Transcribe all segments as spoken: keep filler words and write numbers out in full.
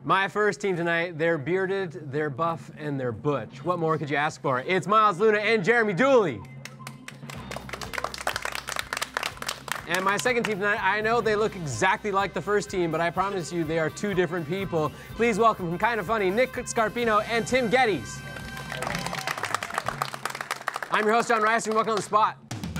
My first team tonight, they're bearded, they're buff, and they're butch. What more could you ask for? It's Miles Luna and Jeremy Dooley. And my second team tonight, I know they look exactly like the first team, but I promise you they are two different people. Please welcome from Kinda Funny, Nick Scarpino and Tim Geddes. I'm your host, Jon Risinger. Welcome on the spot.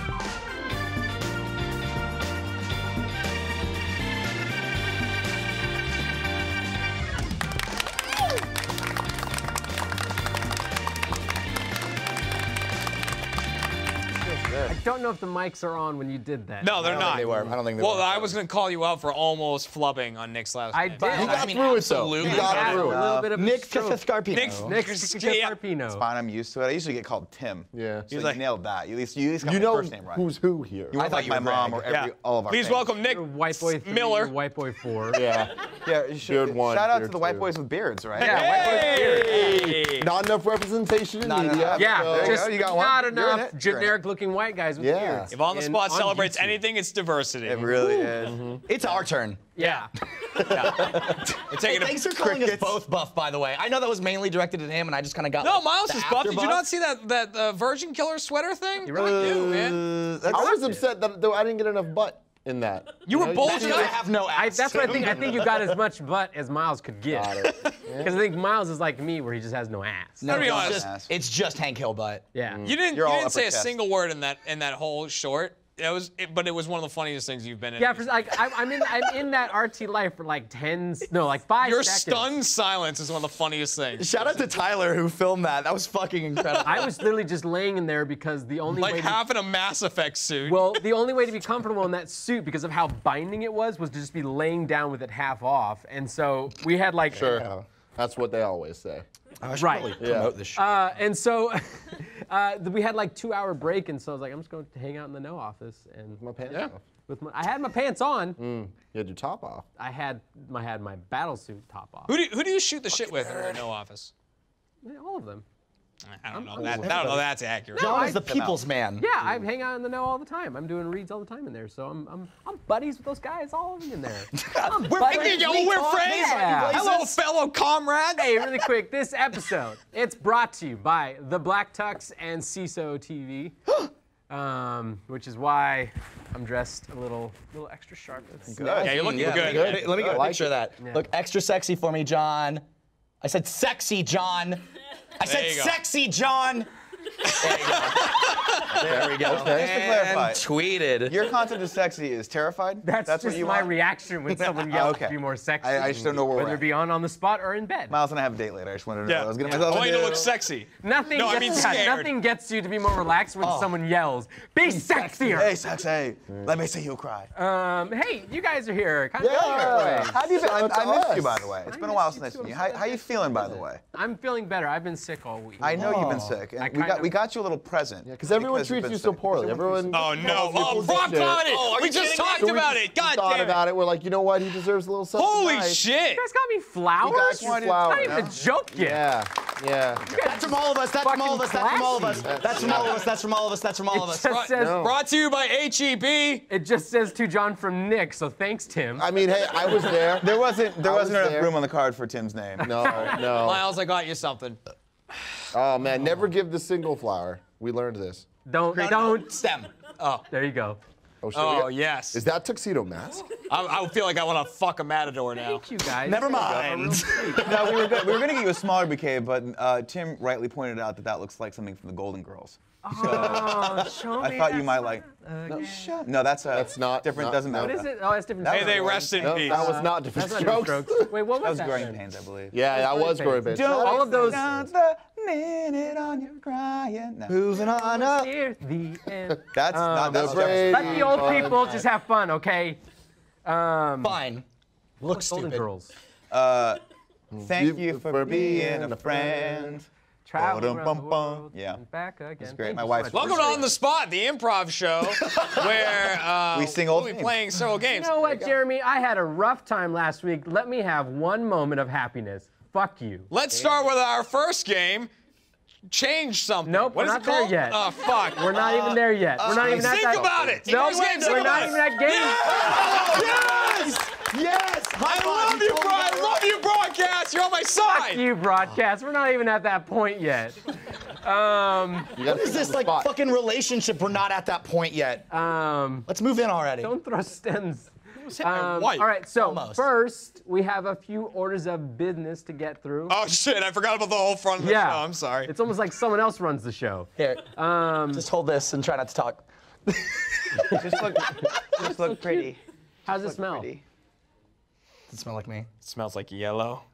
I don't know if the mics are on when you did that. No, they're not. They were. I don't think they well, were. Well, I was going to call you out for almost flubbing on Nick's last I name. did. You got I mean, through absolutely. it, though. You got through it. A little bit of Nick Scarpino. Scarpino. Nick Yeah. Scarpino. It's fine, I'm used to it. I usually get called Tim. Yeah. So He's you like- nailed that. You at least, you at least got You my know first name right. who's who here. You weren't I like thought my you were mom Greg. or every, Yeah. all of our Please family. welcome Nick White boy three, Miller. white boy four. Yeah. Yeah, you should, Beard one, shout out to beard the white two. boys with beards, right? Yeah, white boy Hey! Not enough representation in Not media. enough. Yeah, so- There you just go, you got one. not You're in enough it. You're in it. generic-looking white guys with Yeah. beards. If On the in- Spot on celebrates YouTube. anything, it's diversity. It really is. It's our turn. Yeah. We're Hey, taking a- thanks for calling us crickets. both buff, by the way. I know that was mainly directed at him, and I just kind of got No, like, Miles the is buff. after Did you not see that that uh, Virgin Killer sweater thing? You really do, man. Uh, I was upset that though I didn't get enough butt in that. You were know, bold That's enough. why I have no I, ass. that's what I think. I think you got as much butt as Miles could get. Got it. Because I think Miles is like me, where he just has no ass. No, Gotta be it's honest. just, it's just Hank Hill butt. Yeah. You didn't. You're You all didn't say upper a chest. single word in that in that whole short. It was, it, but it was one of the funniest things you've been in. Yeah, for, like I, I'm in, I'm in that R T life for like ten, no, like five Your seconds. stunned silence is one of the funniest things. Shout out to Tyler who filmed that. That was fucking incredible. I was literally just laying in there because the only Like way. half To, in a Mass Effect suit. well, the only way to be comfortable in that suit because of how binding it was was to just be laying down with it half off, and so we had like. Sure. Yeah. That's what they always say. I should Right. probably Yeah. promote this shit. Uh, and so uh, we had like two hour break, and so I was like, I'm just going to hang out in the no office, and My pants Yeah. off. with my, I had my pants on. Mm. You had your top off. I had my had my battle suit top off. who do you, who do you shoot the shit with in your no office? All of them. I don't know. That, I don't know. That's accurate. No, John I- is the people's man. Yeah, I hang out in the know all the time. I'm doing reads all the time in there, so I'm I'm, I'm buddies with those guys, all of them in there. I'm We're buddies. friends. Yo, We we're talk friends. Yeah. Hello, fellow comrades. Hey, really quick, this episode, it's brought to you by The Black Tux and C I S O T V, um, which is why I'm dressed a little little extra sharp. It's- Good. Yeah, you're looking Yeah, good. Let me, let me get I a like picture it. of that. Yeah. Look extra sexy for me, John. I said sexy, John. I said you go. sexy, John. There you go. There we go. Okay. Just to clarify, And tweeted. your content is sexy is terrified? That's, That's just what you my want? reaction when someone yells Okay. to be more sexy. I- I just don't know where we're Whether at. it be on on the spot or in bed. Miles and I have a date later. I just wanted to know Yeah. what I was getting I myself want you to into. look sexy. Nothing No, I gets, mean yeah, scared. nothing gets you to be more relaxed when Oh. someone yells, "Be sexier!" Hey, sexy. Let me see you cry. Um, hey, you guys are here. Kind Yeah. How do you feel? I, Shout out I to missed us. you, by the way. It's I been a while missed since I've you seen you. too. How, how you feeling, by the way? I'm feeling better. I've been sick all week. I know you've been Oh. sick, and I we kind got of- we got you a little present. Because everyone you've treats been you so sick. poorly. Everyone. Oh no! calls Oh, you Brock shit. got it. Oh, are we you just kidding me? talked So we about just it. God thought damn it! about it. We're like, you know what? He deserves a little something Holy nice. shit! You guys got me flowers. We got you wanted- flowers. It's not even a joke yet. Yeah. Yeah. That's from all of us. That's from all of us. That's from all of us. Fucking That's from all of us. That's from all of us. That's from all of It us. just says, No. Brought to you by H E B. it just says to John from Nick. So thanks, Tim. I mean, hey, I was there. There wasn't there I wasn't was enough there. room on the card for Tim's name. No, no. Miles, I got you something. Oh man, never give the single flower. We learned this. don't No, no, don't. Stem. There you go. Oh, shit, Oh we got- yes. Is that tuxedo mask? I, I feel like I want to fuck a matador now. Thank you guys. Never You guys are mind. real sweet. No, we were go- we were gonna get you a smaller bouquet, but uh, Tim rightly pointed out that that looks like something from the Golden Girls. Oh, show I me thought you that might smile like. again. Shut. No, that's uh, That's not- different. not- doesn't no. matter. What is it? Oh, that's different. That May was they the rest in No, peace. that was not different That's not strokes. strokes. Wait, what That was was that? growing then? pains, I believe. Yeah, that was Growing growing pains. pains. All of those. Not the minute on your crying. No. Moving on up. Near the end. That's Um, not that's the Brady Let the old Bunch. people just have fun, okay? Um, Fine. Looks Golden stupid. Girls. Uh, thank You you for being a friend. Travel Ba-dum, around bum, the bum. world Yeah. and back again. That's great. Thank My you so wife's much. Welcome to On the Spot, the improv show, where uh, We sing old we'll be themes. playing several games. You know what, Jeremy? I had a rough time last week. Let me have one moment of happiness. Fuck you. Let's start with our first game. Change something. Nope, what we're is not it there called? yet. Oh fuck. We're not even there yet. We're not even at Think that. about it. Nope, Think about it. we're not even at game. Yes! Yes! I love you, bro. I love you, broadcast. broadcast. You're on my side. You broadcast. We're not even at that point yet. Um, What is this like spot. fucking relationship? We're not at that point yet. um, Let's move in already. don't throw stems. hit my Um, wife. all right, so Almost. first we have a few orders of business to get through. Oh shit! I forgot about the whole front of the yeah, show. I'm sorry. It's almost like someone else runs the show. Here, Um, just hold this and try not to talk. Just look, just look pretty. how's it smell? Pretty. Does it smell like me? It smells like yellow.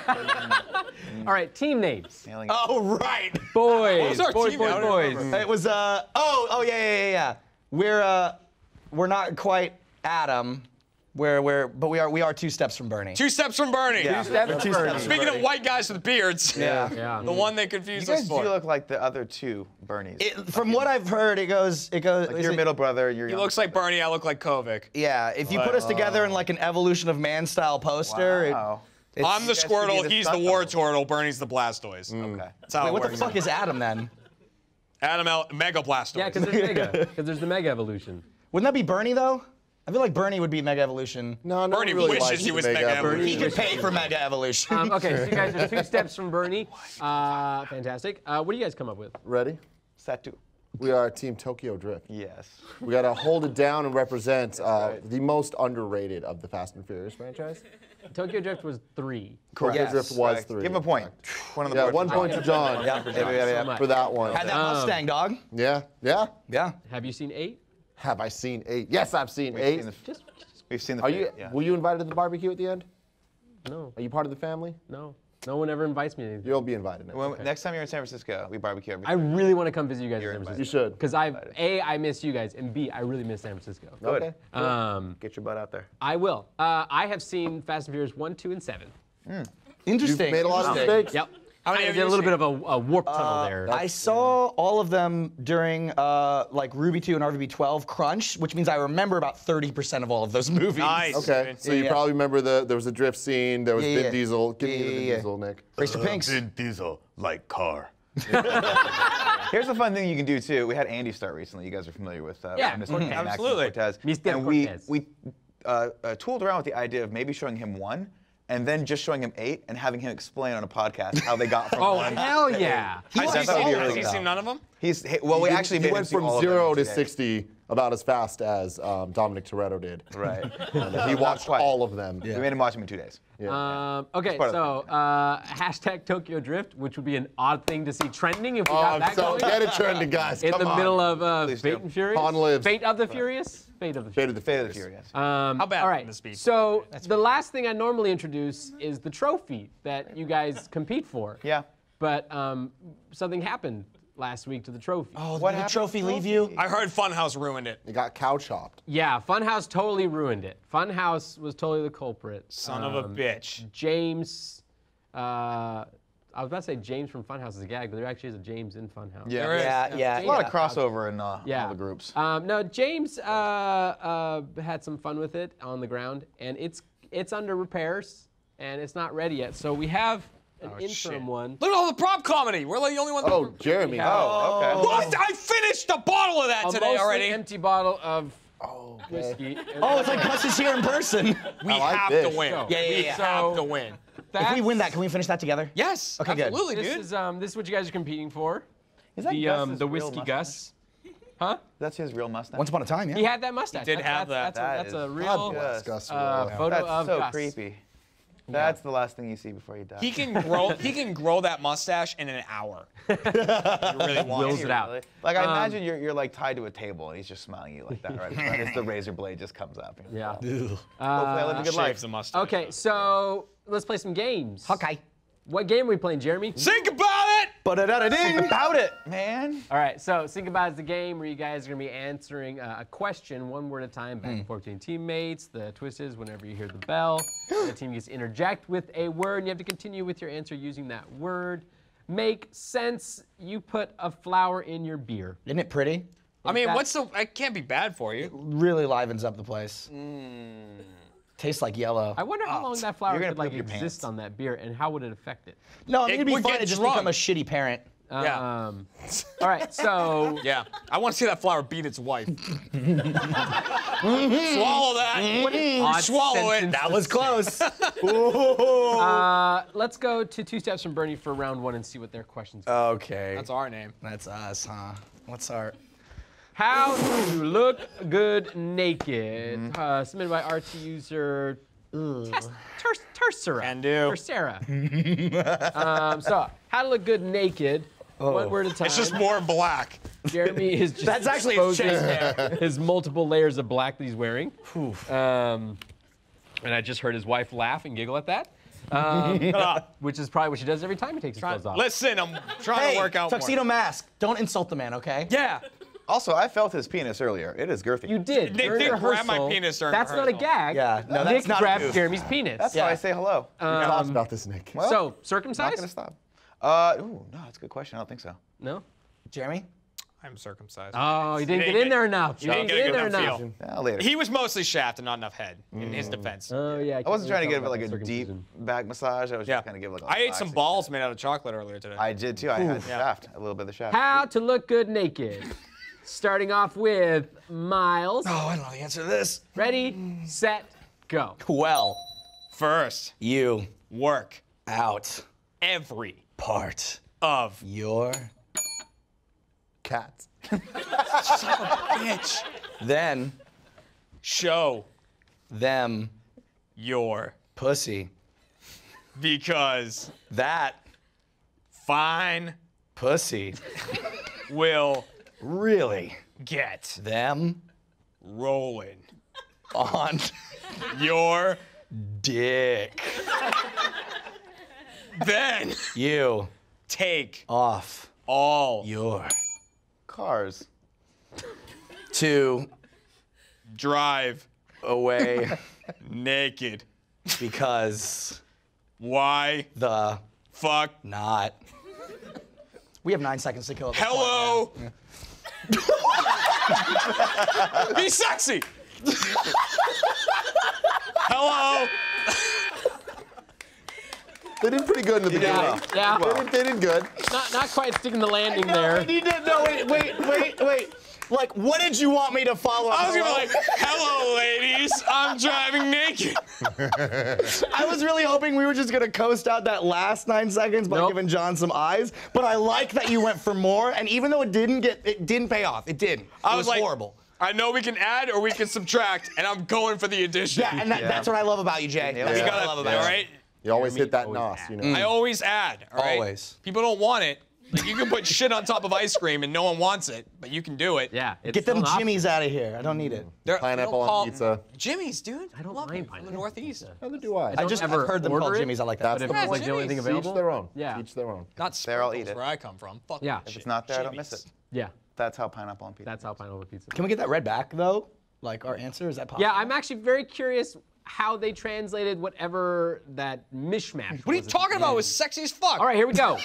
All right, team names. Nailing it. Oh right. Boys, was our boys, team? boys, I don't boys. remember. It was uh oh oh yeah yeah yeah yeah. We're uh we're not quite Adam. We're we're but we are we are two steps from Bernie. Two steps from Bernie. Yeah. Two steps We're two Bernie. steps. Speaking of white guys with beards. Yeah. Yeah. The one they You confused guys us do for. look like the other two Bernies. It, from what I've heard, it goes it goes. like is your it- middle brother and your He younger looks like Bernie. I look like Kovic. Yeah, if you put us together in like an evolution of man style poster, it- Wow. it's, I'm the guys could be Squirtle. the He's the stunt War double. Turtle. Bernie's the Blastoise. Okay. That's how Wait, it what the works. fuck is Adam then? Adam L. Mega Blastoise. Yeah, because there's mega. Because there's the mega evolution. Wouldn't that be Bernie though? I feel like Bernie would be Mega Evolution. No, no Bernie one really wishes likes he the was Mega Mega Evolution. He could pay for Mega Evolution. Um, okay, so you guys are two steps from Bernie. Uh, fantastic. Uh, what do you guys come up with? Ready? Satu. We are Team Tokyo Drift. Yes. We gotta hold it down and represent uh, right. the most underrated of the Fast and Furious franchise. Tokyo Drift was three. Tokyo Yes. Drift was Correct. three. Give him a point. One on the Yeah, board. one point to John yeah, yeah, yeah, yeah. So much. for that one. Had that Mustang, dog. Yeah, yeah. Yeah. Have you seen eight? Have I seen eight? Yes, I've seen We've eight. seen the, Just we've seen the Are you? fit, yeah. Were you invited to the barbecue at the end? no, Are you part of the family? no. No one ever invites me to anything. You'll be invited next. When- time. Next time you're in San Francisco, we barbecue every I really want to come visit you guys You're in San invited. You Francisco. should. Because I, A, I miss you guys, and B, I really miss San Francisco. Good. Okay. Um, Get your butt out there. I will. Uh, I have seen Fast and Furious one, two, and seven. Interesting. You've made a lot of interesting. mistakes. Yep. How many I have did a you little seen? bit of a, a warp tunnel there. I saw all of them during uh, like Ruby two and R V B twelve Crunch, which means I remember about thirty percent of all of those movies. Nice. Okay, so you yeah. probably remember the there was a drift scene. There was Yeah, Vin yeah. Diesel. Give Yeah, me the Vin yeah, yeah. Diesel, Nick. Race to Pinks. Diesel like car. Here's a fun thing you can do too. We had Andy start recently. You guys are familiar with uh, Yeah, Mister Cortez. Max Absolutely. Cortez. Mister And we Cortez. we uh, uh, tooled around with the idea of maybe showing him one, and then just showing him eight, and having him explain on a podcast how they got from Oh, one. hell yeah. Has He he, was- seen, He has was- he seen none of them? He's he- well, we He- actually he made him went see from all of them zero to today. sixty about as fast as um, Dominic Toretto did. Right. He watched quite. all of them. We made him watch them in two days. Um, okay, part of so uh, hashtag Tokyo Drift, which would be an odd thing to see trending if we Oh, got I'm that so going. get it trending, guys. In Come the on. middle of uh, Please Fate do. and Furious? Han lives. Fate of the Furious? Fate of the Fate Furious. of the Fate of the Furious. Furious. Um, How bad all can right, this be? so the last thing I normally introduce is the trophy that you guys compete for. Yeah. But um, something happened last week to the trophy. Oh, What did the happened trophy to leave the you? I heard Funhouse ruined it. It got cow chopped. Yeah, Funhouse totally ruined it. Funhouse was totally the culprit. Son of a Um, bitch. James, uh, I was about to say James from Funhouse is a gag, but there actually is a James in Funhouse. Yeah. There is. Yeah, yeah. A lot yeah. of crossover in uh, Yeah. all the groups. Um, no, James uh, uh, had some fun with it on the ground, and it's it's under repairs, and it's not ready yet. So we have an interim shit. one. Look at all the prop comedy. We're like the only one. that- Oh, Jeremy. Oh, okay. What? I finished a bottle of that A today mostly already. empty bottle of Oh, whiskey. Oh, it's like Gus is here in person. We I like have this. to win. So- Yeah, yeah, we yeah. have So- to win. If we win that, can we finish that together? Yes. Okay, good. absolutely, This dude. is um, this is what you guys are competing for. Is that The um, Gus's the real whiskey mustache? Gus. Huh? That's his real mustache. Once upon a time, yeah. He had that mustache. did That's- have that's, that. That's, That a, that's a is- real God bless Gus. uh, Ferraro. photo That's of so Gus. creepy. That's the last thing you see before you die. He can grow. He can grow that mustache in an hour. He really wants. Wills it out. Really? Like I Um, imagine you're you're like tied to a table and he's just smiling at you like that, right? Right as the razor blade just comes up. Yeah. Hopefully I live a good life. Shaves the mustache. Okay, so let's play some games. Okay. What game are we playing, Jeremy? Think about it. Ba-da-da-da-ding. About it, man. All right, so Think About It's the game where you guys are going to be answering uh, a question one word at a time, Hmm. back and forth between teammates. The twist is whenever you hear the bell, the team gets to interject with a word, and you have to continue with your answer using that word. Make sense. You put a flower in your beer. Isn't it pretty? I mean, that- what's the? It can't be bad for you. Really livens up the place. Tastes like yellow. I wonder how long that flower You're gonna could like poop your exist pants. on that beer, and how would it affect it? No, I mean, It it'd be would fun get to just drunk. become a shitty parent. Yeah. Um, all right, so Yeah. I want to see that flower beat its wife. Swallow that. odd Swallow it. sentence That was close. Uh, let's go to two steps from Bernie for round one and see what their questions are. Okay. That's our name. That's us, huh? What's our? How to look good naked. Uh, submitted by R T user Tess- Ter- Tersera. Can do. Tersera. um, so, how to look good naked. One word at a time. It's just more black. Jeremy is just That's actually his exposing chest hair. his multiple layers of black that he's wearing. Um, and I just heard his wife laugh and giggle at that. Um, which is probably what she does every time he takes his clothes off. Listen, I'm trying Hey, to work out tuxedo more. mask. Don't insult the man, okay? Yeah. Also, I felt his penis earlier. It is girthy. You did. Nick during did grab rehearsal. my penis during That's not a rehearsal. gag. Yeah, no, that's Nick not a grabbed goof. Jeremy's penis. That's Yeah. why I say hello. We talked about this, Nick. Well, so, not circumcised? gonna stop. Uh, ooh, no, that's a good question. I don't think so. No? Jeremy? I'm circumcised. Oh, you didn't didn't get in get- there enough. You didn't didn't get in get a there good enough. feel. Yeah, later. He was mostly shaft and not enough head, in his defense. Oh, yeah. I wasn't trying to give it it like a deep back massage. I was yeah. just kind of give it like. a I ate relaxing- some balls made out of chocolate earlier today. I did too. I had shaft, a little bit of the shaft. How to look good naked. Starting off with Miles. Oh, I don't know the answer to this. Ready, set, go. Well, First, you work out every part of your Cats. bitch. then Show them your pussy. because That fine pussy will really get them rolling on your dick. then You take off all your Cars. to drive away naked. because Why the fuck? not. We have nine seconds to kill. At this Hello. Be sexy. Hello. They did pretty good in the beginning. Yeah, yeah. They did, they did good. Not, not quite sticking the landing point. there. I need to no wait wait wait wait. Like, what did you want me to follow up? I was gonna Hello? be like, hello, ladies. I'm driving naked. I was really hoping we were just gonna coast out that last nine seconds by Nope. giving John some eyes, but I like that you went for more. And even though it didn't get, it didn't pay off. It didn't. It I was, was like, horrible. I know we can add or we can subtract, and I'm going for the addition. Yeah, and that, that's what I love about you, Jay. That's you what gotta, I love all about you. right? You always Jeremy hit that always nos, adds. you know. I always add, all right? Always. People don't want it. Like, you can put shit on top of ice cream and no one wants it, but you can do it. Yeah. It's Get them still an option. jimmies out of here. I don't need it. They're, Pineapple they'll on call- pizza. Jimmy's, dude. I don't Love mind it, from the pineapple Northeast. Neither do I. I just ever I've heard them called order it. jimmies. I like that. That's But the if it's point. like the only thing Jimmy's. available. Each their own. Yeah. Each their own. Not There, I'll eat Sprinkles, it. where I come from. Fuck Yeah. that If shit. It's not there. I don't Jimmy's. miss it. Yeah. That's how pineapple on pizza. That's how pineapple pizza. Can we get that read back though? Like our answer? Is that possible? Yeah, I'm actually very curious how they translated whatever that mishmash. What are you was at talking the about? It end. was sexy as fuck. All right, here we go.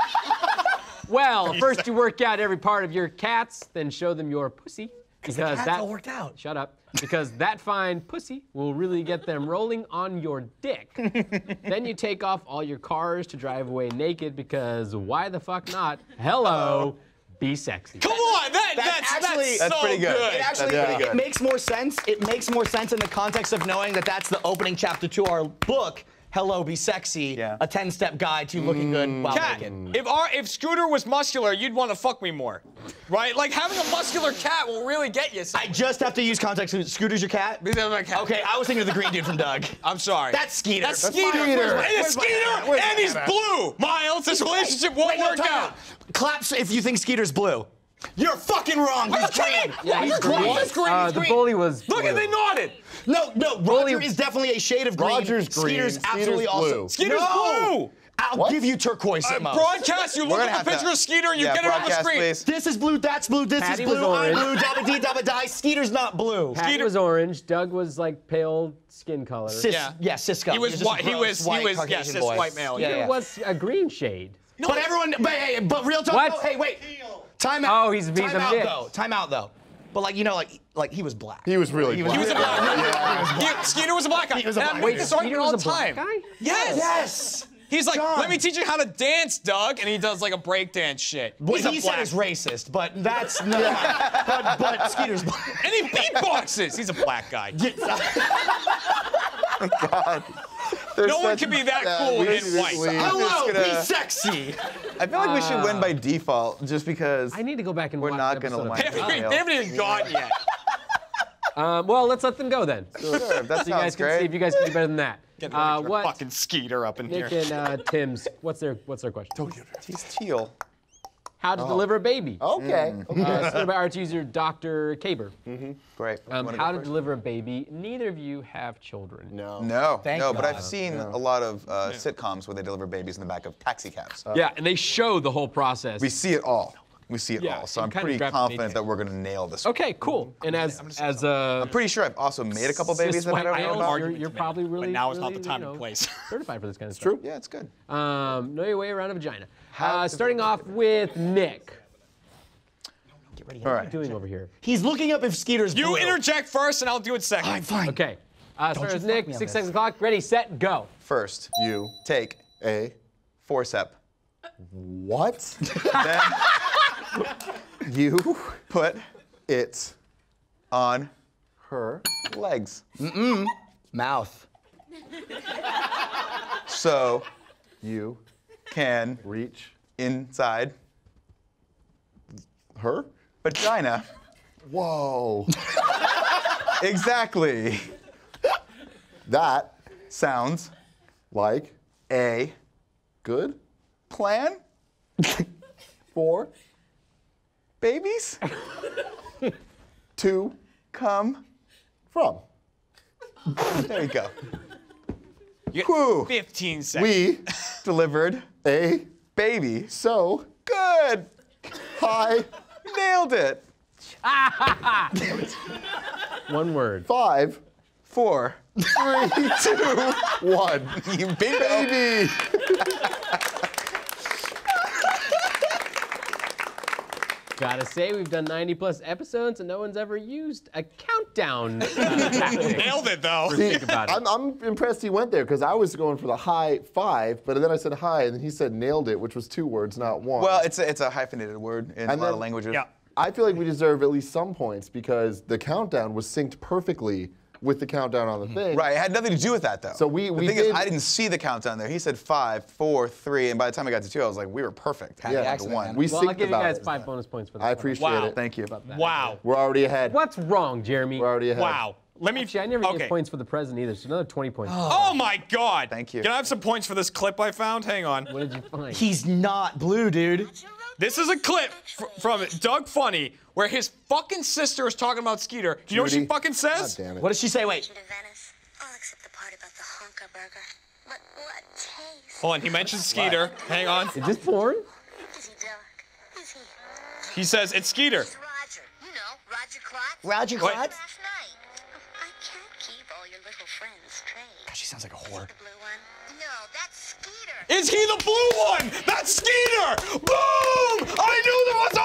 Well, first you work out every part of your cats, then show them your pussy. Because cat's that all worked out. Shut up. Because that fine pussy will really get them rolling on your dick. Then you take off all your cars to drive away naked because why the fuck not? Hello, be sexy. Come on, that, That's that's, actually- that's, That's so pretty good. good. It actually That's pretty it good. makes more sense. It makes more sense in the context of knowing that that's the opening chapter to our book, Hello, Be Sexy, Yeah. a ten-step guide to looking good while Cat, naked. if our if Scooter was muscular, you'd want to fuck me more, right? Like having a muscular cat will really get you. I just have to use context. Scooter's your cat? Okay, I was thinking of the green dude from Doug. I'm sorry. That's Skeeter. That's That's Skeeter. Skeeter. And Where's it's my- Skeeter, where's my and he's hat? blue. Miles, this relationship won't Wait, no, work time out. Claps if you think Skeeter's blue. You're fucking wrong. He's Are you kidding? green. Yeah, he's He's green. green. He's green. Uh, He's the green. bully was Look at blue. they nodded. No, no, Roger is definitely a shade of green. Roger's green. Skeeter's Skeeter's absolutely also. blue. Skeeter's no! blue. I'll What? give you turquoise Uh, at most. broadcast, you look gonna at have the picture to- of Skeeter and you yeah, get it on the broadcast, screen. please. This is blue, that's blue, this Patty is was blue, I'm orange. blue, dabba dee dabba die. Skeeter's not blue. Patty Skeeter- was orange. Doug was like pale skin color. Cis, Yeah. yeah, Cisco. He was He's just white- he gross, was- he white, was- Caucasian yes, cis boy. white male, Yeah, It yeah. was a green shade. But everyone, but, hey, but real talk. What? though, hey, wait. Time out. Oh, he's- he's time a out mix. though. Time out though. But like you know, like like he was black. He was really He was- He was a black. black guy. He- Skeeter was a black guy. He was a And black I guy. make this argument Skeeter all was the a black time. guy? Yes. Yes. He's like, Jon. let me teach you how to dance, Doug, and he does like a breakdance shit. What He's a he black. said is racist, but that's not. but, but Skeeter's black. And he beatboxes. He's a black guy. God. There's No one such- can be that Yeah, cool we and should white. leave. Hello, just gonna- be sexy. I feel like we should win by default, just because I need to go back and we're watch not an gonna episode of line They it. haven't, they haven't even gone yet. Um, well, let's let them go then. So Sure, that you guys sounds can great. see if you guys can do better than that. Get Uh, the what? fucking Skeeter up in Nick here. and uh, Tim's. What's their What's their question? He's teal. How to deliver a baby. Okay. Uh, submitted by arts user Doctor Kaber. Great. Um, Wanna how go to first? deliver a baby. Neither of you have children. No. No, Thank no, but God. I've seen a lot of uh, sitcoms where they deliver babies in the back of taxi cabs. Yeah, and they show the whole process. we see it all. We see it Yeah, all. So it I'm kinda pretty grabs the confident nature. that we're gonna nail this. Okay, cool. And as as a I'm pretty sure I've also made a couple babies that I don't know male, about. you're, you're probably really. But now it's not really, the time you know, and place. certified for this kind of stuff. True. Yeah, it's good. Um, know your way around a vagina. How Uh, to starting off with Nick. Get ready. All What are you right. doing over here? He's looking up if Skeeter's You blue. interject first, and I'll do it second. I'm fine. Okay. Uh, starting you with fuck Nick. me on Six this. seconds clock. Ready, set, go. First, You. take A. forcep. What? Then You. put It. on Her. legs. Mouth. So You. can Reach. inside Her. vagina. Whoa. Exactly. That. Sounds Like. a Good. plan. For. Babies To. come. From. There you go. You Whew. got fifteen seconds. We. Delivered A. baby. So. Good. High. Nailed it. One word. Five. Four. Three. Two. One. You bingo. Baby. Gotta say, we've done ninety plus episodes and no one's ever used a countdown uh, tactic. Nailed it, though. Think about it. I'm, I'm impressed he went there because I was going for the high five, but then I said high, and then he said nailed it, which was two words, not one. Well, it's a, it's a hyphenated word in a And lot then- of languages. Yeah. I feel like we deserve at least some points because the countdown was synced perfectly with the countdown on the thing. Right, it had nothing to do with that though. So we- the we thing did- is, I didn't see the countdown there. He said five, four, three, and by the time I got to two, I was like, we were perfect. Happy Yeah, accident, one. man. We Well, synced I'll give you about guys it. five bonus points for that. I one. appreciate Wow. it. Thank you. Wow. We're already ahead. What's wrong, Jeremy? We're already ahead. Wow. Let me. Actually, I never okay. gave points for the president either, so another twenty points. Oh my God. Thank you. Can I have some points for this clip I found? Hang on. What did you find? He's not blue, dude. This is a clip fr- from Doug Funny where his fucking sister is talking about Skeeter. Do you know what she Judy. fucking God says? damn it. What does she say? Wait. To Venice. I'll accept the part about the honker burger. But what taste? Hold on. He mentions Skeeter. Hang on. Is this porn? Is he Doug? Is he? He says it's Skeeter. It's Roger. You know, Roger Klotz. Roger What? Klotz? Last night. I can't keep all your little friends straight. She sounds like a whore. The blue one? No, that's Skeeter. Is he the blue one? That's Skeeter! Boom! I knew there was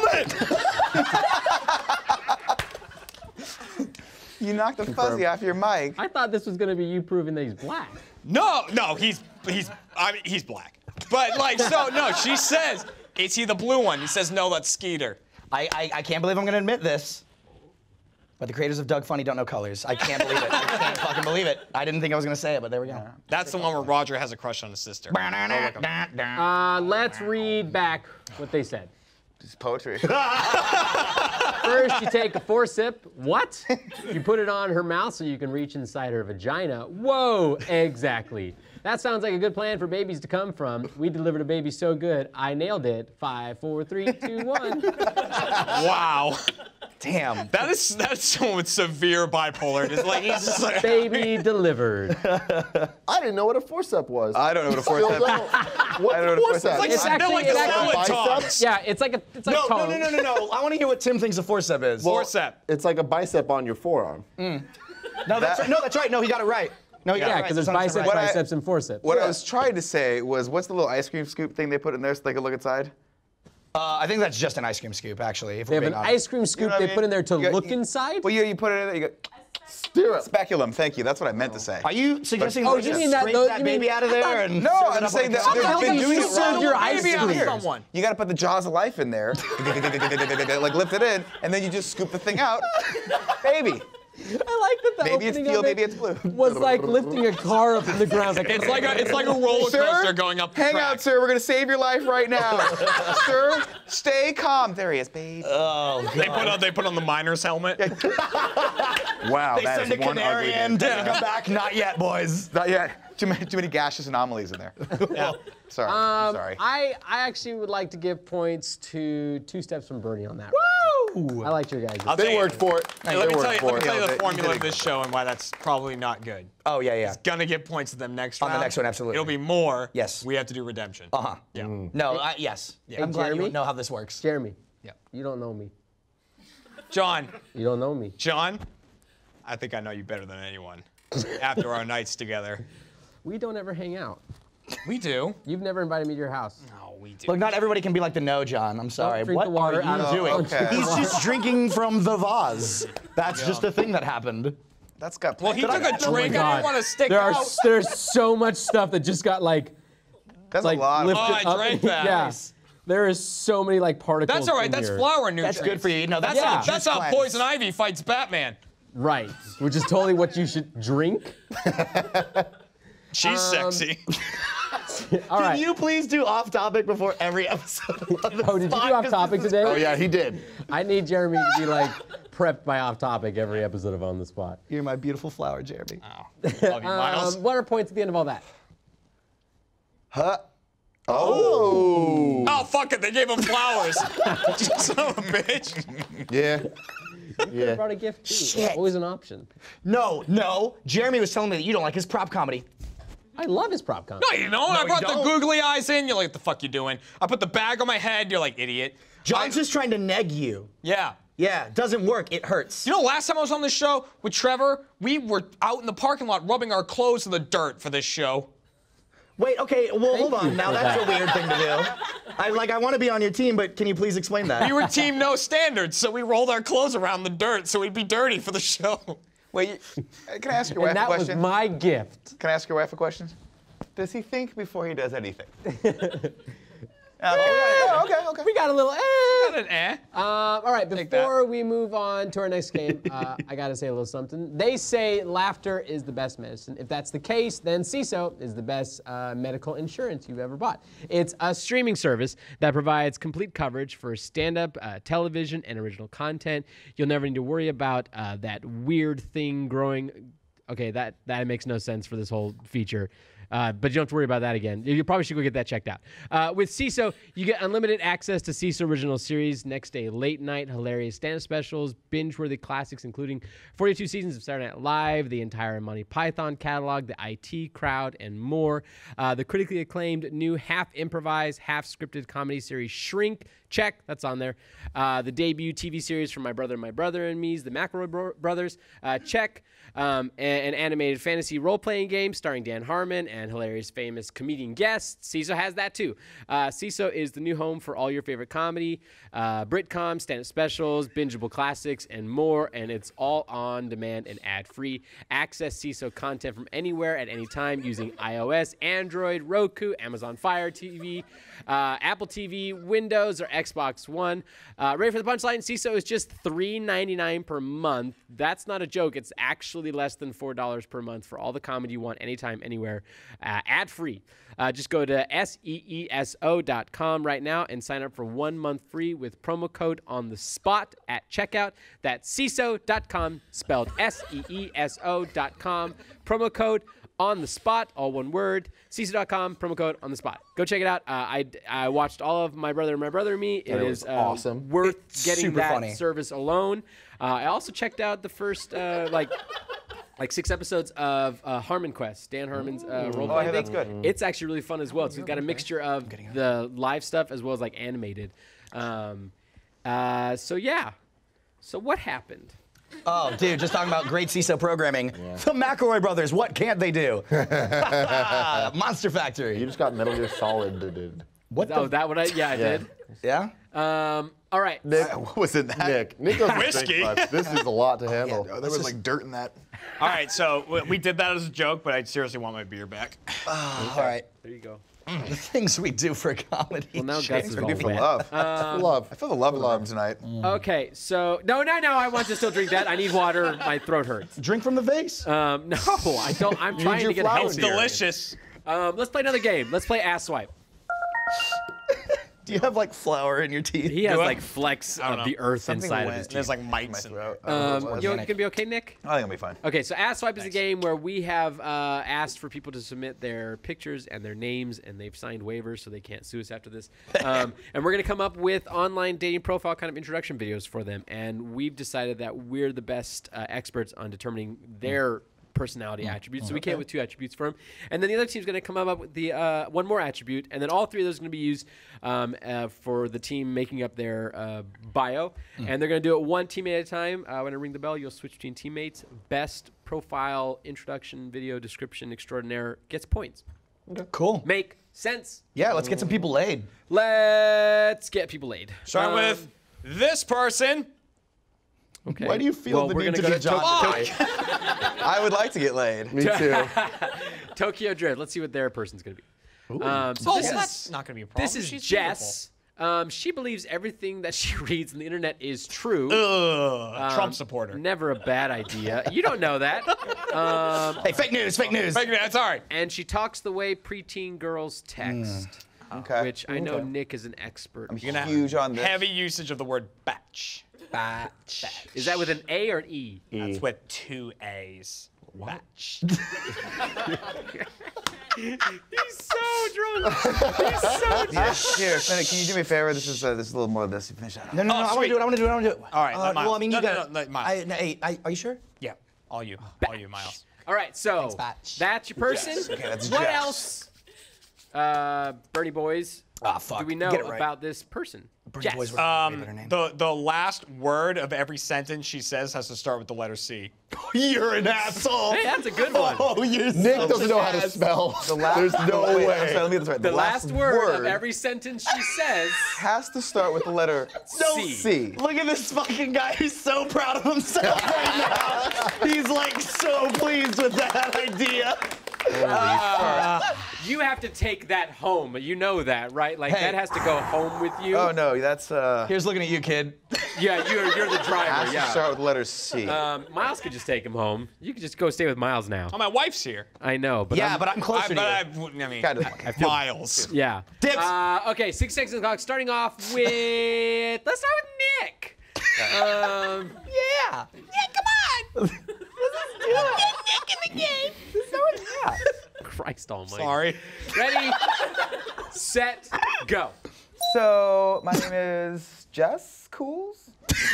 a moment! You knocked the fuzzy off your mic. I thought this was gonna be you proving that he's black. No, no, he's he's I mean he's black. But like so no, she says, is he the blue one? He says no, that's Skeeter. I, I I can't believe I'm gonna admit this. But the creators of Doug Funny don't know colors. I can't believe it. I can't fucking believe it. I didn't think I was gonna say it, but there we go. That's the one where Roger has a crush on his sister. Uh, let's read back what they said. It's poetry. First, you take a forcep. What? You put it on her mouth so you can reach inside her vagina. Whoa, exactly. That sounds like a good plan for babies to come from. We delivered a baby so good, I nailed it. Five, four, three, two, one. Wow. Damn. That is that's someone with severe bipolar. It's like he's just like Baby delivered. I didn't know what a forcep was. I don't know what a Still forcep don't. What's I don't know what a forcep? forcep like It's they're actually- like it's the actually- Celotox. biceps? Yeah, it's like a it's like No, no, tongue. no, no, no, no. I want to hear what Tim thinks a forcep is. Forcep. It's like a bicep on your forearm. No, that's right. No, that's right. No, he got it right. No, he got Yeah, it right. because there's That's biceps, right. What I- biceps, and forceps. What I was trying to say was, what's the little ice cream scoop thing they put in there so they could look inside? Uh, I think that's just an ice cream scoop, actually. If They we're have an being honest. ice cream scoop You know what they I put mean? in there to You got- look you- inside? Well, you, you put it in there, you go, Stirrup. Speculum, thank you. That's what I meant to say. Are you suggesting Oh, that you we mean just that- scrape those- that you mean- baby out of I there thought- and No, serve it I'm up saying like that a- they've How been do doing you it serve wrong. your ice Baby out of cream? someone. You got to put the jaws of life in there, like lift it in, and then you just scoop the thing out. Baby. I like that the Maybe it's opening teal, of it maybe it's blue. was like lifting a car up in the ground. Like, It's like a it's like a roller coaster going up the Hang track. out, sir. We're gonna save your life right now. Sir, stay calm. There he is, babe. Oh, They put on they put on the miner's helmet. Wow, They that send is a one canary ugly in, day. doesn't come back. Not yet, boys. Not yet. Too many, too many gaseous anomalies in there. Yeah. Sorry. Um, sorry. I, I actually would like to give points to Two Steps from Bernie on that. Woo! I liked your guys. I'll tell They you- worked for it. Hey, They let me worked tell you, for let me it. tell you Yeah, the they- formula they of did this show and why that's probably not good. Oh, yeah, yeah. Gonna give points to them next On the round. next one, absolutely. It'll be more. Yes. We have to do redemption. Uh-huh. Yeah. No, I, yes. I'm glad Jeremy? you know how this works. Jeremy, Yeah. you don't know me. John, You don't know me. John, I think I know you better than anyone. After our nights together. We don't ever hang out. We do. You've never invited me to your house. No, we do. Look, not everybody can be like the no, John. I'm sorry. drink What the water are out you of- doing? don't drink the He's water. just drinking from the vase. That's just a thing that happened. That's got. Well, he that's took got- a drink. I didn't want to stick there are out. s- there's so much stuff that just got like That's like a lot. Of, lifted Oh, I up. drank that. Yeah. Nice. There is so many like particles. That's all right. in That's here. flour nutrients. That's good for you. No, that's That's Yeah. how, not that's how cleanse. Poison Ivy fights Batman. Right, which is totally what you should drink. She's Um, sexy. All Can right. you please do off topic before every episode? Of the Oh, did you do spot? off 'Cause topic this is today? Oh yeah, he did. I need Jeremy to be like prepped by off topic every episode of On the Spot. You're my beautiful flower, Jeremy. Oh, love you, Miles. Um, what are points at the end of all that? huh? Oh. Oh, fuck it. They gave him flowers. Son of a bitch. Yeah. I Yeah. brought a gift too. Shit. Always an option. No, no. Jeremy was telling me that you don't like his prop comedy. I love his prop content. No, you don't. I you brought the don't. googly eyes in. You're like, what the fuck you doing? I put the bag on my head. You're like, idiot. John's I- just trying to neg you. Yeah. Yeah, doesn't work. It hurts. You know, last time I was on this show with Trevor, we were out in the parking lot rubbing our clothes in the dirt for this show. Wait, okay, well, hold you on. Now for that's that. a weird thing to do. I like. I want to be on your team, but can you please explain that? We were team no standards, so we rolled our clothes around the dirt so we'd be dirty for the show. Wait, you- uh, can I ask your wife And a that was question? my gift. Can I ask your wife a question? Does he think before he does anything? okay, okay, okay. We got a little eh. Not an eh. Um, all right, Take before we move on to our next game, uh, I gotta say a little something. They say laughter is the best medicine. If that's the case, then C I S O is the best uh, medical insurance you've ever bought. It's a streaming service that provides complete coverage for stand-up, uh, television, and original content. You'll never need to worry about uh, that weird thing growing. Okay, that, that makes no sense for this whole feature. Uh, but you don't have to worry about that again. You probably should go get that checked out. Uh, with C I S O, you get unlimited access to C I S O original series, next day late night, hilarious stand-up specials, binge-worthy classics, including forty-two seasons of Saturday Night Live, the entire Monty Python catalog, the I T Crowd, and more. Uh, the critically acclaimed new half-improvised, half-scripted comedy series Shrink, check, that's on there. Uh, the debut T V series from My Brother, My Brother and Me's, the McElroy Bro- Brothers, uh, check. Um, and an animated fantasy role-playing game starring Dan Harmon and hilarious famous comedian guests. C I S O has that too. Uh, C I S O is the new home for all your favorite comedy, uh, Britcom, stand-up specials, bingeable classics, and more. And it's all on demand and ad-free. Access C I S O content from anywhere at any time using iOS, Android, Roku, Amazon Fire T V, uh, Apple T V, Windows, or Xbox One. Uh, ready for the punchline? C I S O is just three ninety-nine per month. That's not a joke. It's actually less than four dollars per month for all the comedy you want anytime, anywhere, uh, ad-free. Uh, just go to S E E S O dot com right now and sign up for one month free with promo code on the spot at checkout. That's C I S O dot com, spelled S E E S O dot com. Promo code on the spot, all one word. C I S O dot com, promo code on the spot. Go check it out. Uh, I, I watched all of My Brother, My Brother and Me. It And it is was uh, awesome. worth It's getting super that funny. service alone. Uh, I also checked out the first uh, like like six episodes of uh, Harmon Quest, Dan Harmon's uh, role Oh, I playing hear thing. that's good. It's actually really fun as well. So it's got a mixture of the live stuff as well as like animated. Um, uh, so yeah. So what happened? Oh, dude, just talking about great C I S O programming. The McElroy Brothers, what can't they do? Monster Factory. You just got Metal Gear Solid. Dude. What Oh, the? that what I? Yeah, I Yeah. did. Yeah. Um, all right. Nick, What was in that? Nick, Nick doesn't Whiskey. drink much. This is a lot to handle. Oh, there was like dirt in that. All right, so we- we did that as a joke, but I seriously want my beer back. All right. There you go. The things we do for comedy. Well, now Shane. Gus is What all do you do for wet. love? Love. I feel the love in the room tonight. Okay, so no, no, no. I want to still drink that. I need water. My throat hurts. Drink from the vase. Um, no, I don't. I'm trying your to get flowers. It's healthier. delicious. Um, let's play another game. Let's play ass swipe. Do you have like flour in your teeth? He has Do I? like flecks I don't of the know. earth Something inside of went- his teeth. There's like mites. My And, throat. I don't know what it Um, was. you organic. gonna be okay, Nick? I think it'll be fine. Okay, so Ass Swipe is a game where we have uh, asked for people to submit their pictures and their names, and they've signed waivers so they can't sue us after this. Um, and we're going to come up with online dating profile kind of introduction videos for them. And we've decided that we're the best uh, experts on determining their personality attributes. So we came up with two attributes for them. And then the other team's going to come up with the uh, one more attribute. And then all three of those are going to be used um, uh, for the team making up their uh, bio. And they're going to do it one teammate at a time. Uh, when I ring the bell, you'll switch between teammates. Best profile, introduction, video, description, extraordinaire gets points. Cool. Make sense. Yeah, let's get some people laid. Let's get people laid. Start Um, with this person. Okay. Why do you feel Well, the we're need to gonna be go to John? To- I would like to get laid. Me too. Tokyo Drift. Let's see what their person's going to be. Um, so Oh, this that's is not gonna be a problem. this is She's Jess. Um, she believes everything that she reads on the internet is true. beautiful. Ugh, Um, Trump supporter. Never a bad idea. You don't know that. Um, Hey, fake news, fake news. Fake news, That's all right. and she talks the way preteen girls text, Okay. which I know Nick is an expert. I'm in. gonna huge on this. Heavy usage of the word batch. Batch. Is that with an A or an E? That's with two A's. Batch. He's so drunk. He's so drunk. Here, Fennec, can you do me a favor? This is uh, this is a little more of this. You finish that. No, no, no. Oh, I want sweet. to do it. I want to do it. I want to do it. All right, Uh, let Miles. well, I mean, you No, no, got no, let Miles. I, no, hey, I, are you sure? Yeah, all you. All you, Miles. All right, so Batch. that's your person. Okay, that's what Jess. else, uh, Bernie boys? Ah, fuck. Do we know Get it right. about this person? Bernie Jess. boys were- Um, Better name. the the last word of every sentence she says has to start with the letter C. You're an asshole. Hey, that's a good one. Oh, you're Nick so doesn't know how to ass. spell. The last, There's no wait, way. I'm sorry, let me get this right. The last word, of every sentence she says. has to start with the letter C. C. Look at this fucking guy. He's so proud of himself right now. He's like so pleased with that idea. You have to take that home. You know that, right? Like Hey. that has to go home with you. Oh no, that's uh. Here's looking at you, kid. Yeah, you're you're the Has driver. to Yeah. start with the letter C. Um, Miles could just take him home. You could just go stay with Miles now. Oh, my wife's here. I know, but Yeah, I'm, but I'm I, closer but to I, you. I mean, Kind of. Miles. yeah. Dibs. Uh, okay, six seconds on the clock. Starting off with let's start with Nick. Um, Yeah. Christ Almighty. Sorry. Ready, set, go. So my name is Jess Cools,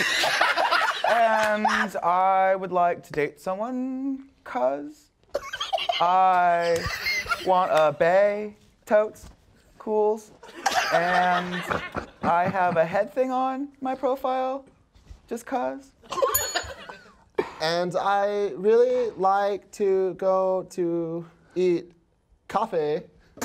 and I would like to date someone, cause I want a bae, totes, cools, and I have a head thing on my profile, just cause. And I really like to go to eat coffee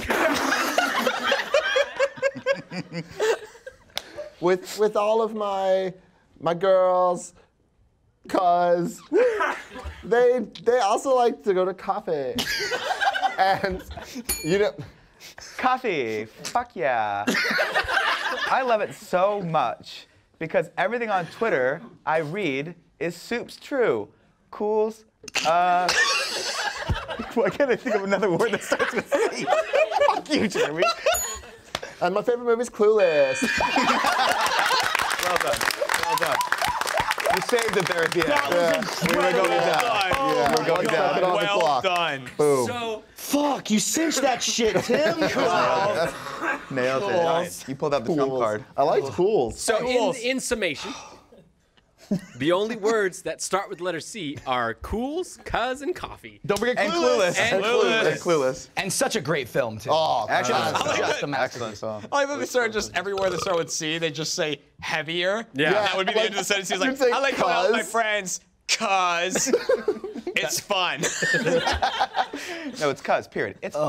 with with all of my my girls, cause they they also like to go to coffee. And you know, Coffee, fuck yeah. I love it so much because everything on Twitter I read is soups true. Cools, uh, why can't I think of another word that starts with C? Fuck you, Jeremy. and my favorite movie is Clueless. Well done, well done. You saved it there at the end. Yeah, we were going Well down. done. Yeah, we're going down. Put it on the Well clock. done. Boom. So Fuck, you cinched that shit, Tim. Nailed it. You pulled out the trump Cools. card. I like Cools. So in, Cools. in summation, the only words that start with the letter C are cools, cuz, and coffee. Don't forget And Clueless. clueless. And Clueless. And clueless. And such a great film, too. Oh, Excellent. God. song. Just a masterpiece. Excellent song. I like that they start just everywhere they start with C, they just say heavier. Yeah. That would be the Like, end of the sentence. He's you'd like, say I like going out with my cuz. friends, cuz it's fun. No, it's cuz, period. It's fun.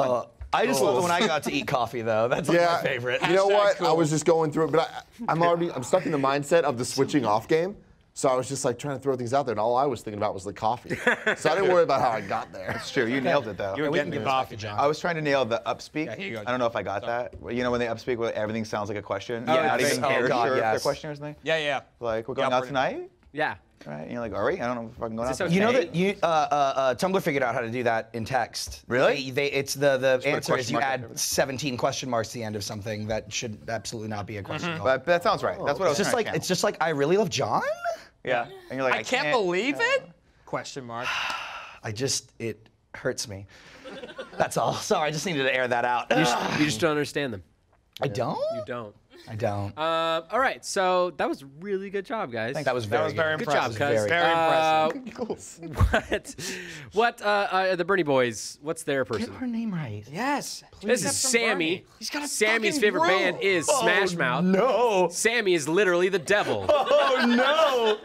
I just love it when I got to eat coffee, though. That's like Yeah, my favorite. You know Hashtag what? cool. I was just going through it, but I, I'm already I'm stuck in the mindset of the switching off game. So I was just like trying to throw things out there, and all I was thinking about was the coffee. So I didn't worry about how I got there. It's true. You nailed it though. You were getting the coffee, John. John. I was trying to nail the upspeak. Yeah, here you go. I don't know if I got that. You know when they upspeak, where everything sounds like a question. Yeah, You're not it's- even oh, sure God, if they're yes. question or something. Yeah, yeah. Like we're going Yeah, out pretty- tonight. Yeah. Right? And you're like, all right, I don't know if I can go out. this tonight. okay? You know that you, uh, uh, uh, Tumblr figured out how to do that in text. Really? They, they, it's the the put a answer is question you mark add after everything. seventeen question marks to the end of something that should absolutely not be a question. mark. But that sounds right. That's what I was It's just trying like to it's just like I really love John. Yeah. And you're like, I can't believe it. Question mark. I just it hurts me. That's all. Sorry, I just needed to air that out. You just, you just don't understand them. I don't. You don't. I don't. Uh, all right, so that was a really good job, guys. that was very was very good. Good job, impressive. cuz. Very Uh, impressive. what? What? Uh, uh, the Bernie boys. What's their Get her person? name right. Yes. This is Except from Sammy. Bernie. He's got a Sammy's fucking favorite room. band is Smash Mouth. No. Sammy is literally the devil. Oh no.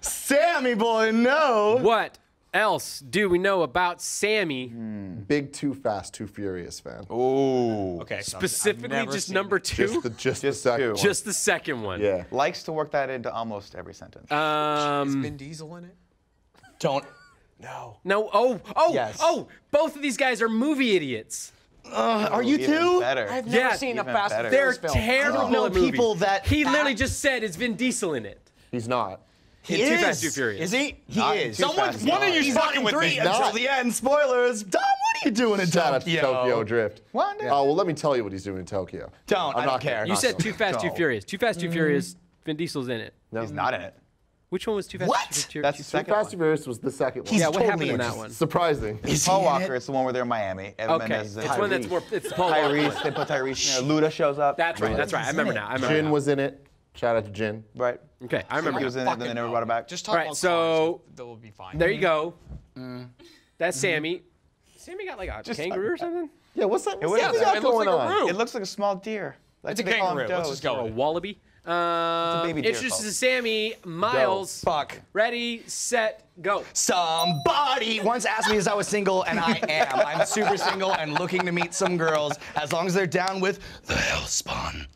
Sammy boy, no. What else do we know about Sammy? Big Too Fast, Too Furious fan. Ooh. Okay. so I've Specifically, never just seen number it. two. Just the, just the Just second two. one. Just the second one. Yeah. Likes to work that into almost every sentence. Is Um. Vin Diesel in it? Don't. No. No. Oh. Oh. Yes. Oh. Both of these guys are movie idiots. Uh, are you Even too? Better. I've never Yeah, seen a even Fast better. and They're Furious film. terrible. I don't know at movies. people that He literally act- just said is Vin Diesel in it. He's not. He in Too is. Fast, Too Furious. Is he? He Not is. Too Someone, Fast, one of no. you's He's fucking on with three me. until Not. the end. Spoilers. Dom, what are you doing in Shout out to Tokyo? Tokyo Drift. One day. Oh, well, let me tell you what he's doing in Tokyo. Don't, I'm I not don't care. gonna- You not said gonna- Too Fast, Too No. Furious. Too Fast, Too Furious. Vin Diesel's in it. He's not in it. Which one was Too Fast? What? Too Furious? That's the Too second Fast, one. Too Furious was the second one. He's Yeah, what totally happened in that just- one? Surprising. Is Paul he in Walker. it? It's the one where they're in Miami. Evan Okay, Mendes it's is one that's Tyrese. more. It's Paul Walker. Tyrese. They put Tyrese in there. Luda shows up. That's right. That's right. I remember now. I remember Jin now. was in it. Shout out to Jin. Right. Okay, I remember He now. was in it, then they never brought it back. Just talk All right, about so- cars. That will be fine. There you go. Mm. That's Sammy. Sammy got like a Just- kangaroo or something? Yeah, what's that? It What's was- that it got looks going like a on? room. It looks like a small deer. Like It's a they call 'em kangaroo. Let's does. just go Or a with it. wallaby? Um, baby deer introduces called. to Sammy, Miles. Fuck. Ready, set, go. Somebody once asked me as I was single, and I am. I'm super single and looking to meet some girls, as long as they're down with the hellspawn.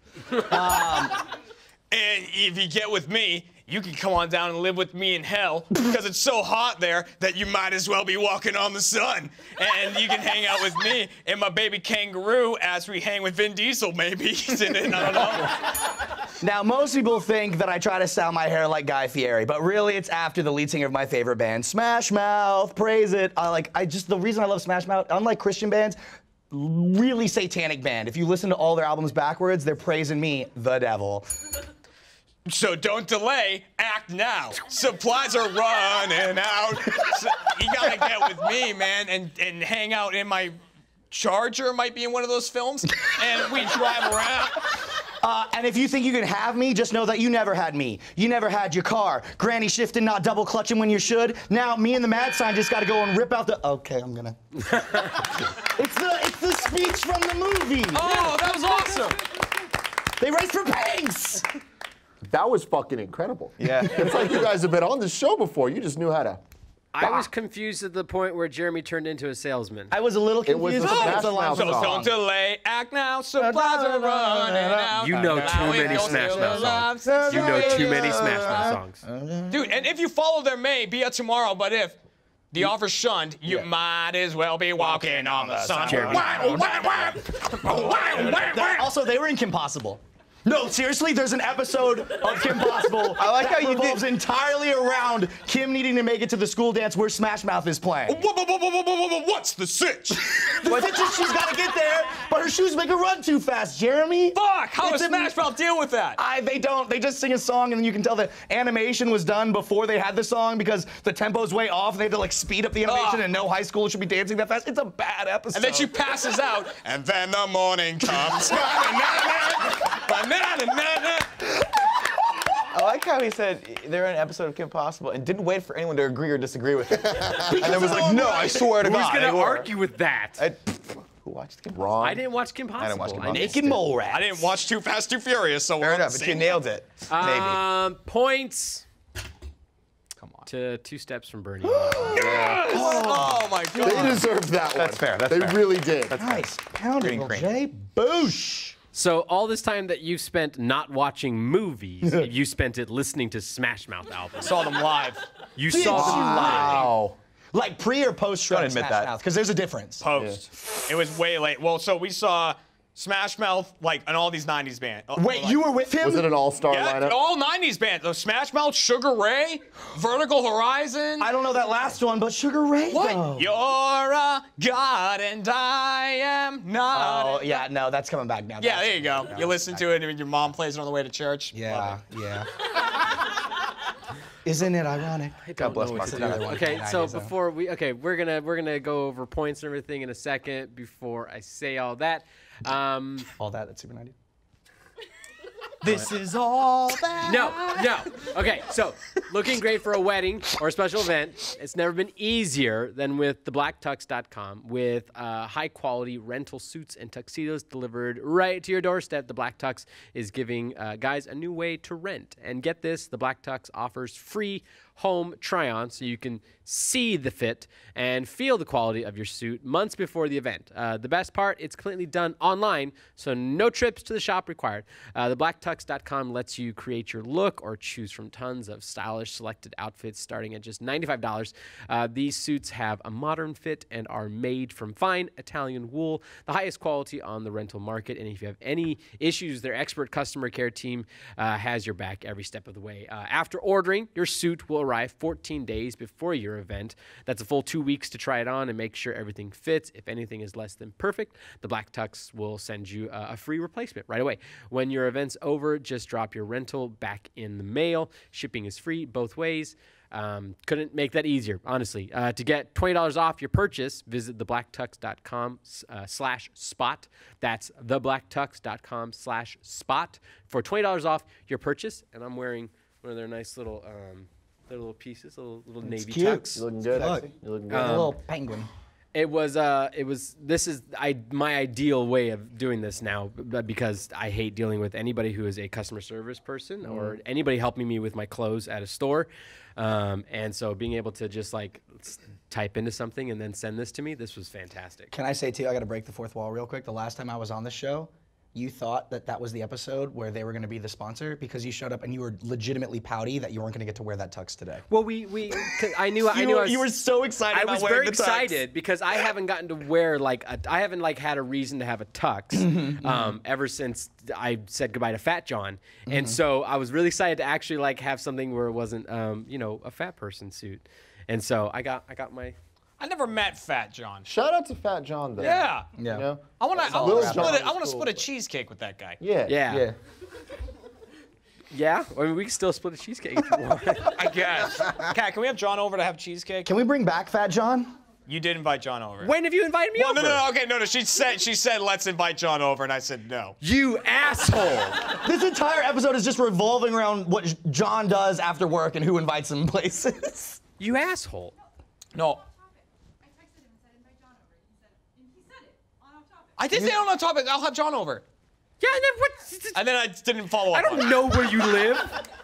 And if you get with me, you can come on down and live with me in hell because it's so hot there that you might as well be walking on the sun. And you can hang out with me and my baby kangaroo as we hang with Vin Diesel, maybe. He's in it, I don't know. Now, most people think that I try to style my hair like Guy Fieri, but really it's after the lead singer of my favorite band, Smash Mouth. Praise it. I like. I just the reason I love Smash Mouth, unlike Christian bands, really satanic band. If you listen to all their albums backwards, they're praising me, the devil. So don't delay, act now. Supplies are running out. So you gotta get with me, man, and, and hang out in my Charger, might be in one of those films, and we drive around. Uh, and if you think you can have me, just know that you never had me. You never had your car. Granny shifting, not double clutching when you should. Now me and the mad sign just got to go and rip out the. Okay, I'm gonna. it's the it's the speech from the movie. Oh, that was awesome. They race for pigs. That was fucking incredible. Yeah. It's like you guys have been on the show before. You just knew how to. I was confused at the point where Jeremy turned into a salesman. I was a little It was confused. the but it's a Smash line Mouth from the So song. don't delay, act now, supplies are running out. You know Now too we many go Smash to Mouth the songs. lives. You know too many Smash Mouth songs. Dude, and if you follow their May, be out tomorrow, but if the offer's shunned, you might as well be walking on the sun. Jeremy. Also, they were in Kim Possible. No, seriously, there's an episode of Kim Possible I like that how you did- revolves entirely around Kim needing to make it to the school dance where Smash Mouth is playing. Whoa, whoa, whoa, whoa, whoa, whoa, whoa, what's the sitch? The bitch is she's got to get there, but her shoes make her run too fast, Jeremy. Fuck, how does It's a- Smash Mouth deal with that? I, they don't. They just sing a song, and then you can tell the animation was done before they had the song because the tempo's way off, and they had to like speed up the animation, Ah. and no high school should be dancing that fast. It's a bad episode. And then she passes out, and then the morning comes. I like how he said they're in an episode of Kim Possible and didn't wait for anyone to agree or disagree with it. And then was like, no, I swear to Who's God. gonna they were. argue with that? I, who watched Kim Possible? Wrong. I didn't watch Kim Possible. didn't watch Kim I Possible. missed Naked it. mole rat. I didn't watch Too Fast, Too Furious, so we're Fair on the enough, but you same- nailed it. Maybe. Um, points. Come on. to two steps from Bernie. Oh my God. They deserved that one. That's fair, that's they fair. really did. Nice. Pounding, Green cream. Jay. Boosh. So all this time that you spent not watching movies, you spent it listening to Smash Mouth albums. Saw them live. You saw them live. Wow. Like pre or post show Don't admit Smash that. Mouth? Because there's a difference. Post. It was way late. Well, so we saw Smash Mouth like and all these nineties bands. Wait, like, you were with him? Was it an all-star Yeah, lineup? all nineties bands. So Smash Mouth, Sugar Ray, Vertical Horizon. I don't know that last one, but Sugar Ray, What? though. You're a god and I am not. Oh, yeah, no, that's coming back now. Yeah, That's- there you go. You listen to it and your mom plays it on the way to church. Yeah, yeah. Isn't it ironic? I God don't bless know what Mark. to It's another do. one. Okay, Yeah, so it is, though. before we okay, we're gonna we're gonna go over points and everything in a second. Before I say all that, um, All that at Super ninety. This is all that. no, no. Okay, so looking great for a wedding or a special event. It's never been easier than with the black tux dot com with uh, high quality rental suits and tuxedos delivered right to your doorstep. The Black Tux is giving uh, guys a new way to rent. And get this, the Black Tux offers free home try-on so you can see the fit and feel the quality of your suit months before the event. Uh, the best part, it's completely done online, so no trips to the shop required. Uh, the black tux dot com lets you create your look or choose from tons of stylish selected outfits starting at just ninety-five dollars. Uh, these suits have a modern fit and are made from fine Italian wool, the highest quality on the rental market. And if you have any issues, their expert customer care team uh, has your back every step of the way. Uh, after ordering, your suit will arrive fourteen days before your event. That's a full two weeks to try it on and make sure everything fits. If anything is less than perfect, the Black Tux will send you uh, a free replacement right away. When your event's over, just drop your rental back in the mail. Shipping is free both ways. Um, couldn't make that easier, honestly. Uh, to get twenty dollars off your purchase, visit the black tux dot com uh, slash spot. That's the black tux dot com slash spot for twenty dollars off your purchase. And I'm wearing one of their nice little um, their little pieces, little little navy cute. tux. You looking good, Look. Exy. You looking good. a little penguin. It was uh it was this is I my ideal way of doing this now b- because I hate dealing with anybody who is a customer service person or anybody helping me with my clothes at a store. Um, and so being able to just like s- type into something and then send this to me, this was fantastic. Can I say too, I got to break the fourth wall real quick. The last time I was on the show, you thought that that was the episode where they were going to be the sponsor because you showed up and you were legitimately pouty that you weren't going to get to wear that tux today. Well, we we 'cause I knew I You knew were- I was, you were so excited I about was wearing very the tux. excited because I haven't gotten to wear like a, I haven't like had a reason to have a tux um, ever since I said goodbye to Fat John, and so I was really excited to actually like have something where it wasn't um, you know a fat person suit, and so I got I got my. I never met Fat John. Shout out to Fat John, though. Yeah. Yeah. You know? I want to. I Little want to John split. A, I was want to cool, split a but- cheesecake with that guy. Yeah. Yeah. Yeah. Yeah, I mean we can still split a cheesecake if you want. I guess. Kat, can we have John over to have cheesecake? Can we bring back Fat John? You did invite John over. When have you invited me Well, over? no, no, no. Okay, no, no. She said. She said, "Let's invite John over," and I said, "No." You asshole! This entire episode is just revolving around what John does after work and who invites him places. You asshole! No. I texted him and said invite John over. He said, and he said it on off topic. I did say on the topic. I'll have John over, Yeah, and then what? and then I didn't follow up. I don't on it. know where you live.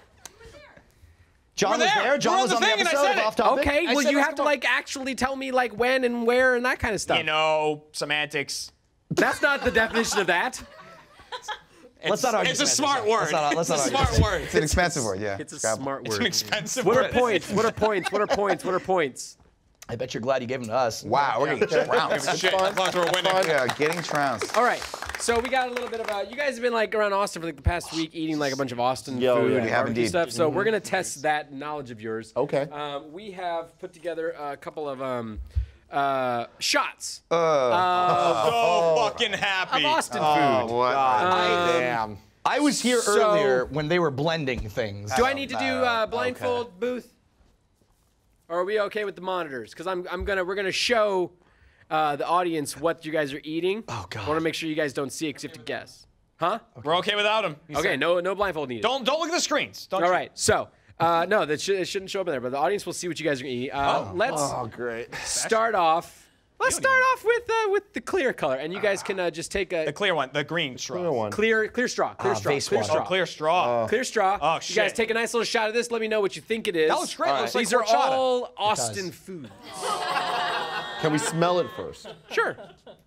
John We're was there. there. John We're on was the on the thing and I episode said of it. Off Topic. Okay, I well said you let's have to come on. like actually tell me like when and where and that kind of stuff. You know, semantics. That's not the definition of that. Let's not argue It's a semantics. smart word. Let's not- let's not it's a argue. smart word. It's an expensive word, yeah. It's a Scrabble. smart It's word. an expensive What word. are points? What are points? What are points? What are points? I bet you're glad you gave him to us. Wow, we're getting trounced. Shit, as long as we're winning. We are getting trounced. All right, so we got a little bit of a. You guys have been like around Austin for like the past week, eating like a bunch of Austin Yo, food yeah. and We have barbecue indeed. stuff. So we're gonna test that knowledge of yours. Okay. Um, we have put together a couple of um, uh, shots Uh, So fucking of happy. Austin Oh, food. what? Um, Damn. I was here So- earlier when they were blending things. Do I need to do no, uh, blindfold booth? Or are we okay with the monitors? Because I'm, I'm gonna we're gonna show uh, the audience what you guys are eating. Oh, God. I want to make sure you guys don't see it because you have to guess. Huh? We're okay without him. He Okay, said. no no blindfold needed. Don't don't look at the screens. Don't. All you- right, so uh, no, that should, it shouldn't show up in there, but the audience will see what you guys are gonna eat. Uh, let's Oh, great. start off Let's start off with uh, with the clear color, and you guys can uh, just take a The clear one, the green straw. Clear one. clear clear straw, clear Ah, straw, vase clear water. straw, Oh, clear straw. clear straw. Oh, You guys shit. take a nice little shot of this. Let me know what you think it is. That looks great. It looks like These are horchata. all Austin foods. Can we smell it first? Sure.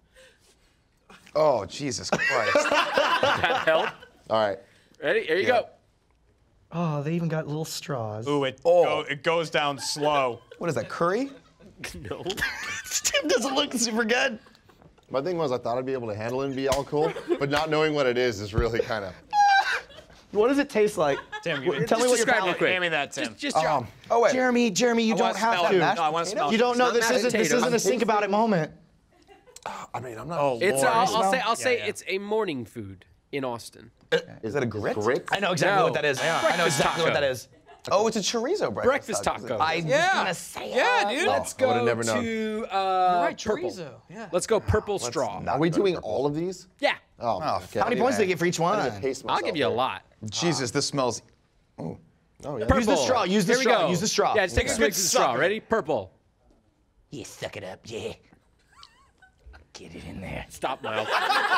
Oh, Jesus Christ. That help. All right. Ready? Here you go. Oh, they even got little straws. Ooh, it, Oh. go, it goes down slow. What is that, curry? No. Tim doesn't look super good. My thing was I thought I'd be able to handle it and be all cool, but not knowing what it is is really kind of. What does it taste like? Tim, give me, Tell me what your describe palate. real quick. hand me that, Tim. Just drop. Um, oh, wait. Jeremy, Jeremy, you I don't wanna have smell to. it. No, I want to smell You it. don't know not this mashed isn't this potatoes. isn't a think about it moment. I mean, I'm not. Oh, It's. Lord. Uh, I'll, I'll say. I'll Yeah, say yeah. it's a morning food in Austin. Is that a grit? Grits? I know exactly No. what that is. I know Breakfast exactly what taco. that is. Oh, it's a chorizo breakfast, Breakfast taco. I Yeah. was gonna say Yeah, it. dude. Let's I would've go never known. to uh, right, purple. chorizo. Yeah. Let's go purple straw. Are we doing all of these? Yeah. Oh, Oh, okay. How many points do they get for each one? I need to pace I'll myself give you a here. lot. Jesus, this smells. Oh, yeah. Purple. Use the straw. Use the Here we straw. go. Use the straw. Yeah, just take a Okay. swig of the straw. Suck it. Ready? Purple. Yeah, suck it up. Yeah. Get it in there. Stop, Miles.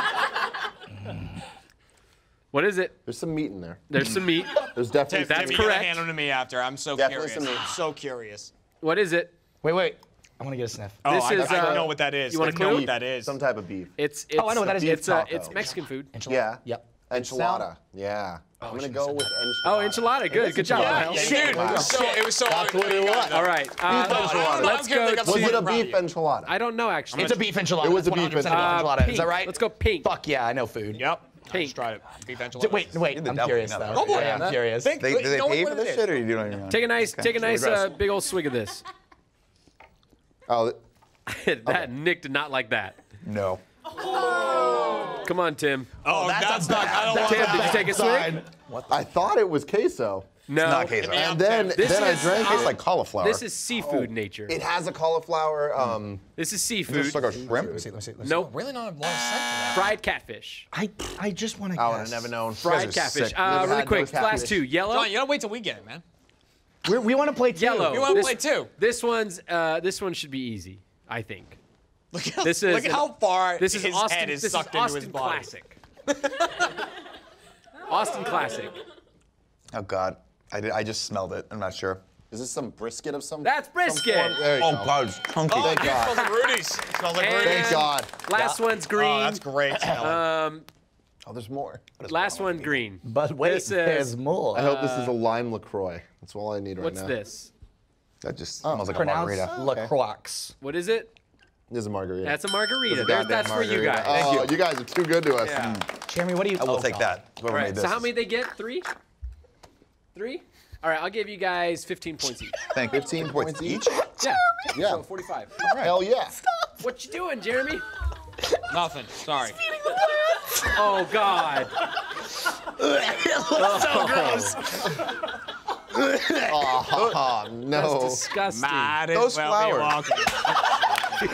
What is it? There's some meat in there. There's some meat. There's definitely. Tim, That's Tim, you correct. gotta hand them to me after. I'm so Definitely curious. some meat. I'm so curious. What is it? Wait, wait. I want to get a sniff. Oh, This I, is, I uh, know what that is. you want I a know clue? what that is. Some type of beef. It's. it's Oh, I know what that is. It's uh, taco. it's Mexican food. Enchilada. Yeah. Yep. Enchilada. Yeah. I'm gonna go with enchilada. Oh, enchilada. Good. Good job, enchilada. Miles. Yeah, dude, it was so, it was so That's hard. what it was. All right. Uh, Beef enchilada. let's I don't go. give a Was fuck. it a Proud of beef you. enchilada? I don't know actually. It's a beef enchilada. It was That's a beef one hundred percent Uh, enchilada. pink. Is that right? Let's go pink. Fuck yeah, I know food. Yep. I Pink. just tried it. Beef D- enchilada. Wait, wait. You're the I'm devil, curious you know though. that. Go for it, Yeah, I'm man. curious. Think- They, do they know pay what for it this is. shit, or you do it on your own? Take a nice. Take a nice uh, big old swig of this. Oh, That Nick did not like that. No. Come on, Tim. Oh, that's, not. I don't want Tim, that. did you take a swig? I thought it was queso, No. Not queso. Yeah. and then This then I is- drank Tastes it. like cauliflower. This is seafood nature. It has a cauliflower. Um, This is Is seafood. this like a shrimp? Let me see. Let me see. Let me see. Nope. Really not a lot of sense to that. Fried catfish. I I just want to I guess. would have never known. Fried are catfish. sick. Uh, Never really had quick. no Last catfish. two. Yellow. John, you gotta wait till we get it, man. We're, we want to play two. Yellow. We wanna This- play two. This one's. Uh, this one should be easy. I think. Look how, This is look at an- how far This is his Austin. head is this sucked is into Austin his body. classic. Austin classic. Oh God, I, did, I just smelled it. I'm not sure. Is this some brisket of some? That's some brisket. form? There you Oh go. God, it's chunky. Oh, Thank dude, God. smells like Rudy's. It smells like And- Rudy's. Thank God. Last one's green. Oh, that's great. Um, Oh, there's more. last one green. But wait, This is- there's more. I hope this is a lime LaCroix. That's all I need right What's now. this? That just smells like a Pronounce margarita. La Croix. What is it? This is a margarita. That's a margarita. It's a There's, goddamn that's for you margarita. guys. Oh, you guys are too good to us. Yeah. Jeremy, what do you? I will oh, take God. that. Whoever All made right. this. So how many they get? Three. Three. All right. I'll give you guys fifteen points each. Thank you. fifteen points each? Yeah. Yeah. So forty-five. Hell yeah. What you doing, Jeremy? Nothing. Sorry. Oh God. So gross. Oh, no. Disgusting. Might as Those well be flowers. walking.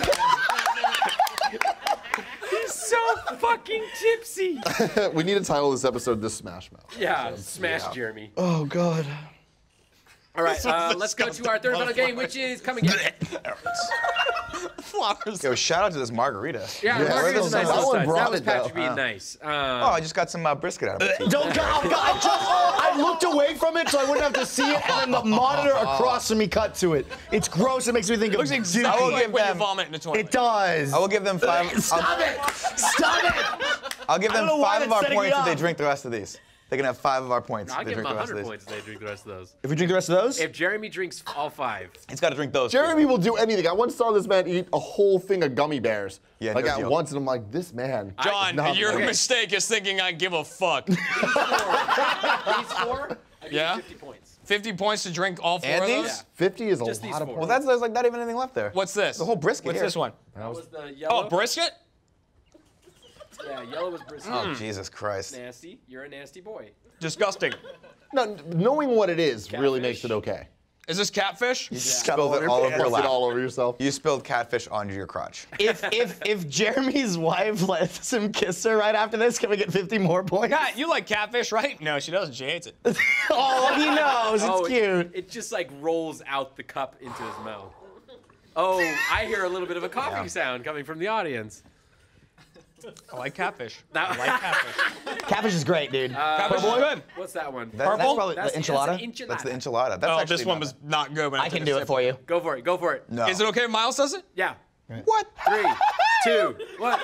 He's so fucking tipsy. We need to title this episode "The Smash Mouth." Yeah. Smash Jeremy. Oh God. All right. Uh, let's go to our third final game, which is come again. Flowers. Yo, shout out to this margarita. Yeah, Yeah, margarita's that nice. one little touch. brought That was it, though. Patrick being nice. Um, Oh, I just got some uh, brisket out of it. Don't go. Oh, God, I, just, I looked away from it so I wouldn't have to see it, and then the monitor across from me cut to it. It's gross. It makes me think of. Looks Dookie. exactly like give when you them- vomit in the toilet. It does. I will give them five. Stop I'll, it! Stop it! I'll give I them don't know why five of that's our setting me points if they up. drink the rest of these. They can have five of our points I'll if they give him drink the one rest of hundred these. points if they drink the rest of those. If we drink the rest of those, If Jeremy drinks all five. He's got to drink those. Jeremy will do anything. I once saw this man eat a whole thing of gummy bears. Yeah, like no at deal. once, and I'm like, this man. John, not your okay. mistake is thinking I give a fuck. These four, I give you Yeah? fifty points. fifty points to drink all four And of these? those? fifty is a Just these lot of four. points. Well, that's there's like not even anything left there. What's this? The whole brisket What's here. this one? That was the yellow. Oh, brisket? Yeah, yellow was brisket. Oh, Jesus Christ. Nasty. You're a nasty boy. Disgusting. No, knowing what it is really makes Catfish. it okay. Is this catfish? You spilled it all over your Pour it lap. all over yourself. You spilled catfish onto your crotch. if if if Jeremy's wife lets him kiss her right after this, can we get fifty more points? God, you like catfish, right? No, she doesn't. She hates it. Oh, he knows. It's Oh, it- cute. It, just like rolls out the cup into his mouth. Oh, I hear a little bit of a coughing sound coming from the audience. I like catfish. That- I like catfish. Catfish is great, dude. Catfish is good. What's that one? That- Purple? That's probably That's the the- enchilada. that's the enchilada. That's the enchilada. That's Oh, actually this one not was bad. not good. But I can do it for you. Go for it. Go for it. No. Is it okay if Miles does it? Yeah. What? Three, two, one.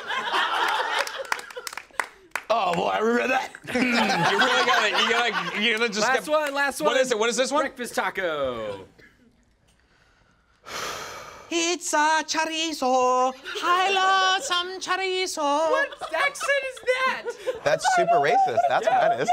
Oh boy, I remember that. You really gotta, you gotta, you gotta just Last get, one. Last one. What is it? What is this one? Breakfast taco. It's a chorizo. I love some chorizo. What accent is that? That's super racist. That's what that is.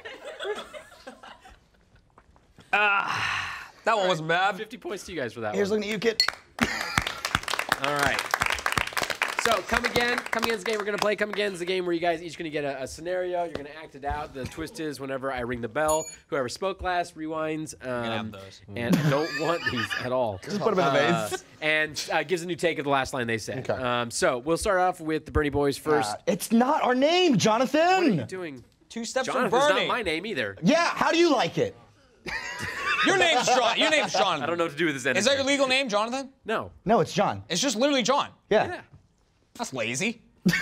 That one wasn't bad. fifty points to you guys for that Here's one. looking at you, kid. All right. So come again. Come again's the game we're gonna play. Come again's the game where you guys each gonna get a, a scenario. You're gonna act it out. The twist is whenever I ring the bell, whoever spoke last rewinds. Um, gonna have those. And I don't want these at all. Just put them in the Uh, vase. and uh, gives a new take of the last line they said. Okay. Um, so we'll start off with the Bernie boys first. Uh, it's not our name, Jonathan. what are you doing? Two steps Jonathan's from not Bernie. my name either. Yeah, how do you like it? Your name's John. Your name's Jonathan. I don't know what to do with this energy. Is that your legal name, Jonathan? No. No, it's John. It's just literally John. Yeah. Yeah. That's lazy. It's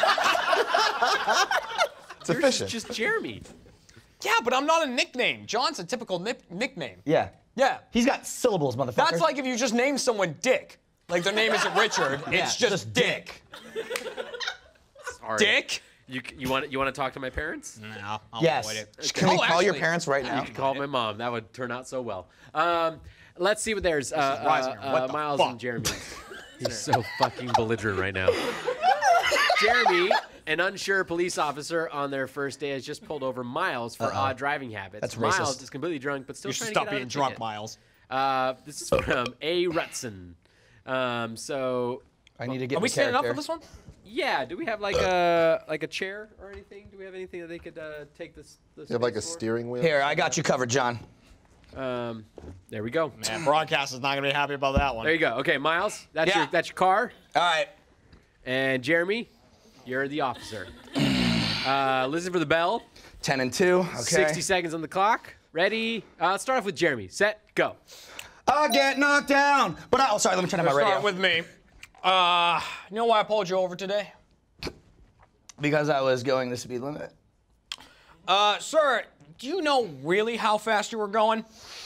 Yours is efficient. just Jeremy. Yeah, but I'm not a nickname. John's a typical nip- nickname. Yeah. Yeah. He's got syllables, motherfucker. That's like if you just name someone Dick. Like their name isn't Richard. It's just, just Dick. Sorry. Dick? You you want you want to talk to my parents? No. I'll Yes. avoid it. Can we Oh, call your actually- parents right now? You could call my mom. That would turn out so well. Um, let's see what there's. Uh, uh, Risinger. What uh, the Miles fuck? and Jeremy. He's so fucking belligerent right now. Jeremy, an unsure police officer on their first day, has just pulled over Miles for odd driving habits. That's Miles racist. is completely drunk, but still You should trying stop to get being out drunk, ticket. Miles. Uh, this is from A. Rutson. Um, so I need to get Are we the standing up character. for this one? yeah, do we have like a like a chair or anything? Do we have anything that they could uh, take this? this You have like a space for? steering wheel. Here, I got you covered, John. Um, there we go. Man, broadcast is not gonna be happy about that one. There you go. Okay, Miles, that's Yeah. your that's your car. All right. And Jeremy, you're the officer. Uh, listen for the bell. ten and two. Okay. sixty seconds on the clock. Ready? Uh, let's start off with Jeremy. Set, go. I get knocked down. But I, oh, sorry, let me turn on my Let's radio. start with me. Uh, you know why I pulled you over today? Because I was going the speed limit. Uh, sir, do you know really how fast you were going?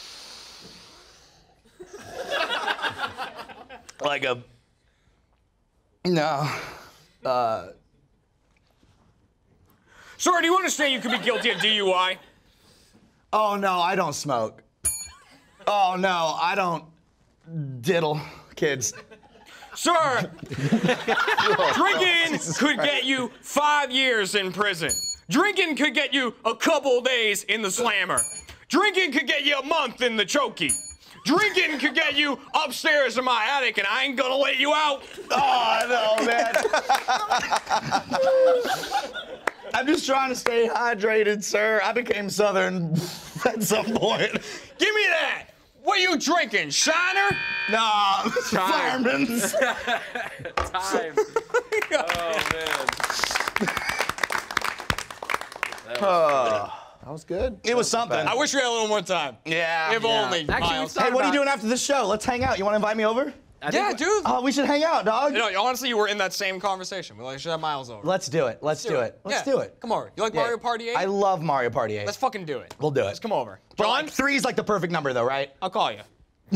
Like a. No. Uh. Sir, do you understand you could be guilty of D U I? Oh no, I don't smoke. Oh no, I don't diddle kids. Sir, drinking could get you five years in prison. Drinking could get you a couple days in the slammer. Drinking could get you a month in the chokey. Drinking could get you upstairs in my attic, and I ain't gonna let you out. Oh no, man. I'm just trying to stay hydrated, sir. I became Southern at some point. Give me that. What are you drinking, Shiner? Nah, Time. fireman's. Time. Oh, man. That was good. It was something. I wish we had a little more time. Yeah. If yeah. only, Actually, Miles. we Hey, what are you about- doing after this show? Let's hang out. You want to invite me over? I Yeah, think- dude. Oh, we should hang out, dog. You know, honestly, you were in that same conversation. We like should have Miles over. Let's do it. Let's do it. Let's Yeah. do it. Come over. You like Yeah. Mario Party eight? I love Mario Party eight. Let's fucking do it. We'll do it. Let's come over. But John, like three is like the perfect number, though, right? I'll call you.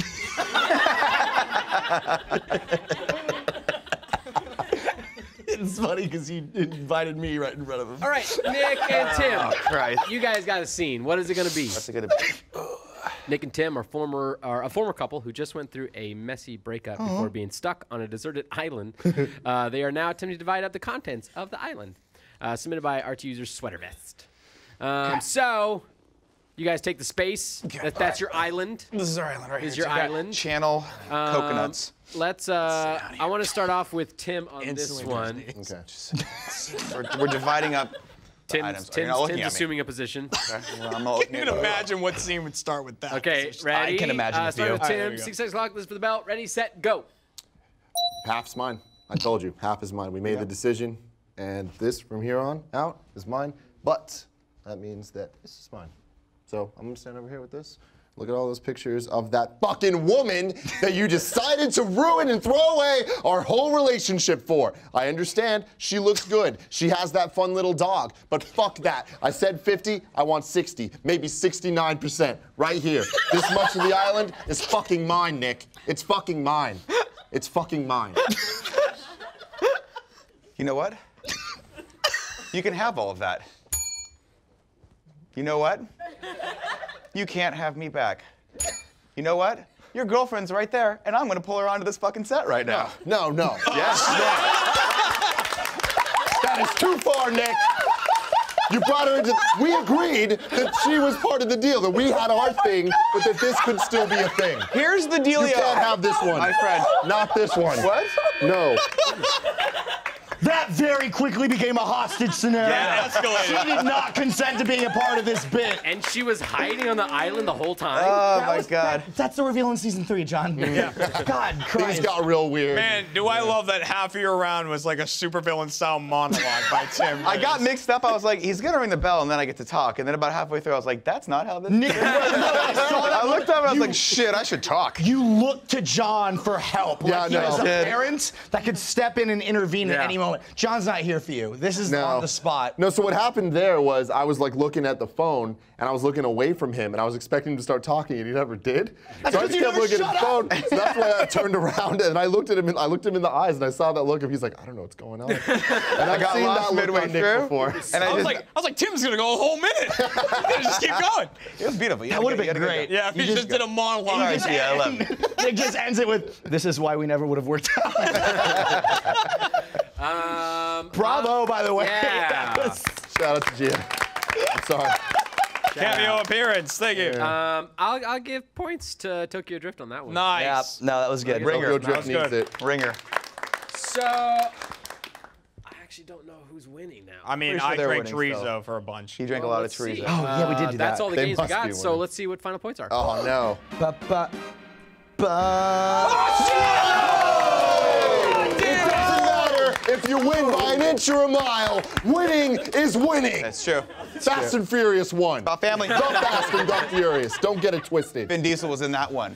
It's funny because you invited me right in front of him. All right, Nick and Tim. Christ. You guys got a scene. What is it going to be? That's a good. Nick and Tim are former are a former couple who just went through a messy breakup before being stuck on a deserted island. uh, they are now attempting to divide up the contents of the island. Uh, submitted by R T user Sweater Vest. Um, so, you guys take the space. That, that's your island. This is our island right Is here. your So we got island. Channel Um, coconuts. Let's. Uh, I want to start off with Tim on this Instantly one. Okay. We're, we're dividing up. Tim's, items. Tim's, You're not looking Tim's at me. assuming a position. Well, I'm not looking You at can you. imagine what scene would start with that. Okay, position. ready? I can imagine uh, the start view. with All right, Tim. there we go. Six seconds clock. Listen for the bell. Ready, set, go. Half's mine. I told you, half is mine. We made the decision, and this from here on out is mine. But that means that this is mine. So I'm gonna stand over here with this, Look at all those pictures of that fucking woman that you decided to ruin and throw away our whole relationship for. I understand she looks good. She has that fun little dog, but fuck that. I said fifty, I want sixty, maybe sixty-nine percent right here. This much of the island is fucking mine, Nick. It's fucking mine. It's fucking mine. You know what? You can have all of that. You know what? You can't have me back. You know what? Your girlfriend's right there, and I'm gonna pull her onto this fucking set right now. No, no. Yes. That is too far, Nick. You brought her into. We agreed that she was part of the deal, that we had our thing, but that this could still be a thing. Here's the dealio. You can't have this one. My friend. Not this one. What? No. That very quickly became a hostage scenario. Yeah, escalated. She did not consent to being a part of this bit. And she was hiding on the island the whole time. Oh That my was- God. that- that's the reveal in season three, John. Yeah. God Things Christ. got real weird. Man, do I love that half of your round was like a supervillain style monologue by Tim. I got mixed up. I was like, he's gonna ring the bell, and then I get to talk. And then about halfway through, I was like, that's not how this. Nick, I looked up and I was like, shit, I should talk. you look to John for help. Yeah, like he no. was a Did. parent that could step in and intervene at Yeah. any moment. John's not here for you. This is No. on the spot. No, so what happened there was I was like looking at the phone and I was looking away from him and I was expecting him to start talking and he never did. That's So I 'cause just you kept never looking at the shut phone. So that's why I turned around and I looked at him. In, I looked him in the eyes and I saw that look of he's like, I don't know what's going on. And I I've got seen lost that look midway on Nick through, before. and I, I was just, like, I was like, Tim's gonna go a whole minute. He's gonna just keep going. it was beautiful. That would have been great. Yeah, if You he just just did a monologue. All right, yeah, I love it. Nick just ends it with, this is why we never would have worked out. Um, Bravo, by the way. yeah. That was- Shout out to Gia. I'm sorry. Cameo appearance. Thank you. Um, I'll, I'll give points to Tokyo Drift on that one. Nice. Yeah, no, that was good. Ringer. Tokyo That Drift was needs good. it. Ringer. So, I actually don't know who's winning now. I mean, Pretty sure I they're drank winning chorizo still. for a bunch. He drank Well, a lot of let's see. chorizo. Oh, yeah, we did do That's that. all the They games we must be got, so winning. let's see what final points are. Oh no. Ba, ba, ba. It doesn't matter if you win by an inch or a mile. Winning is winning. That's true. Fast and Furious one. About family. Go Fast and Go Furious. Don't get it twisted. Vin Diesel was in that one.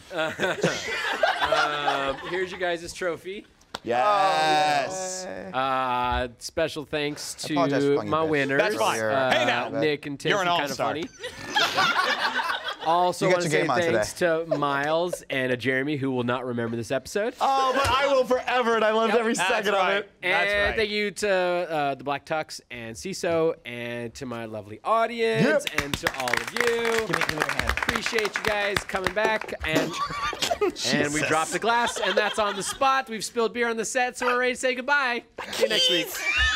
Um, here's you guys' trophy. Yes. Uh, special thanks to apologize for calling you my bitch. winners. That's fine. Uh, Hey, now. Nick and Tim You're an from Kind of all-star. Funny. Also You got want to your say game on thanks to Miles and uh, Jeremy, who will not remember this episode. Oh, but I will forever, and I loved every That's second right. of it. And That's right. thank you to uh, the Black Tux and CISO and to my lovely audience Yep. and to all of you. Give me, give me a hand. Appreciate you guys coming back. And and we dropped the glass, and that's on the spot. We've spilled beer on the set, so we're ready to say goodbye. See you next week.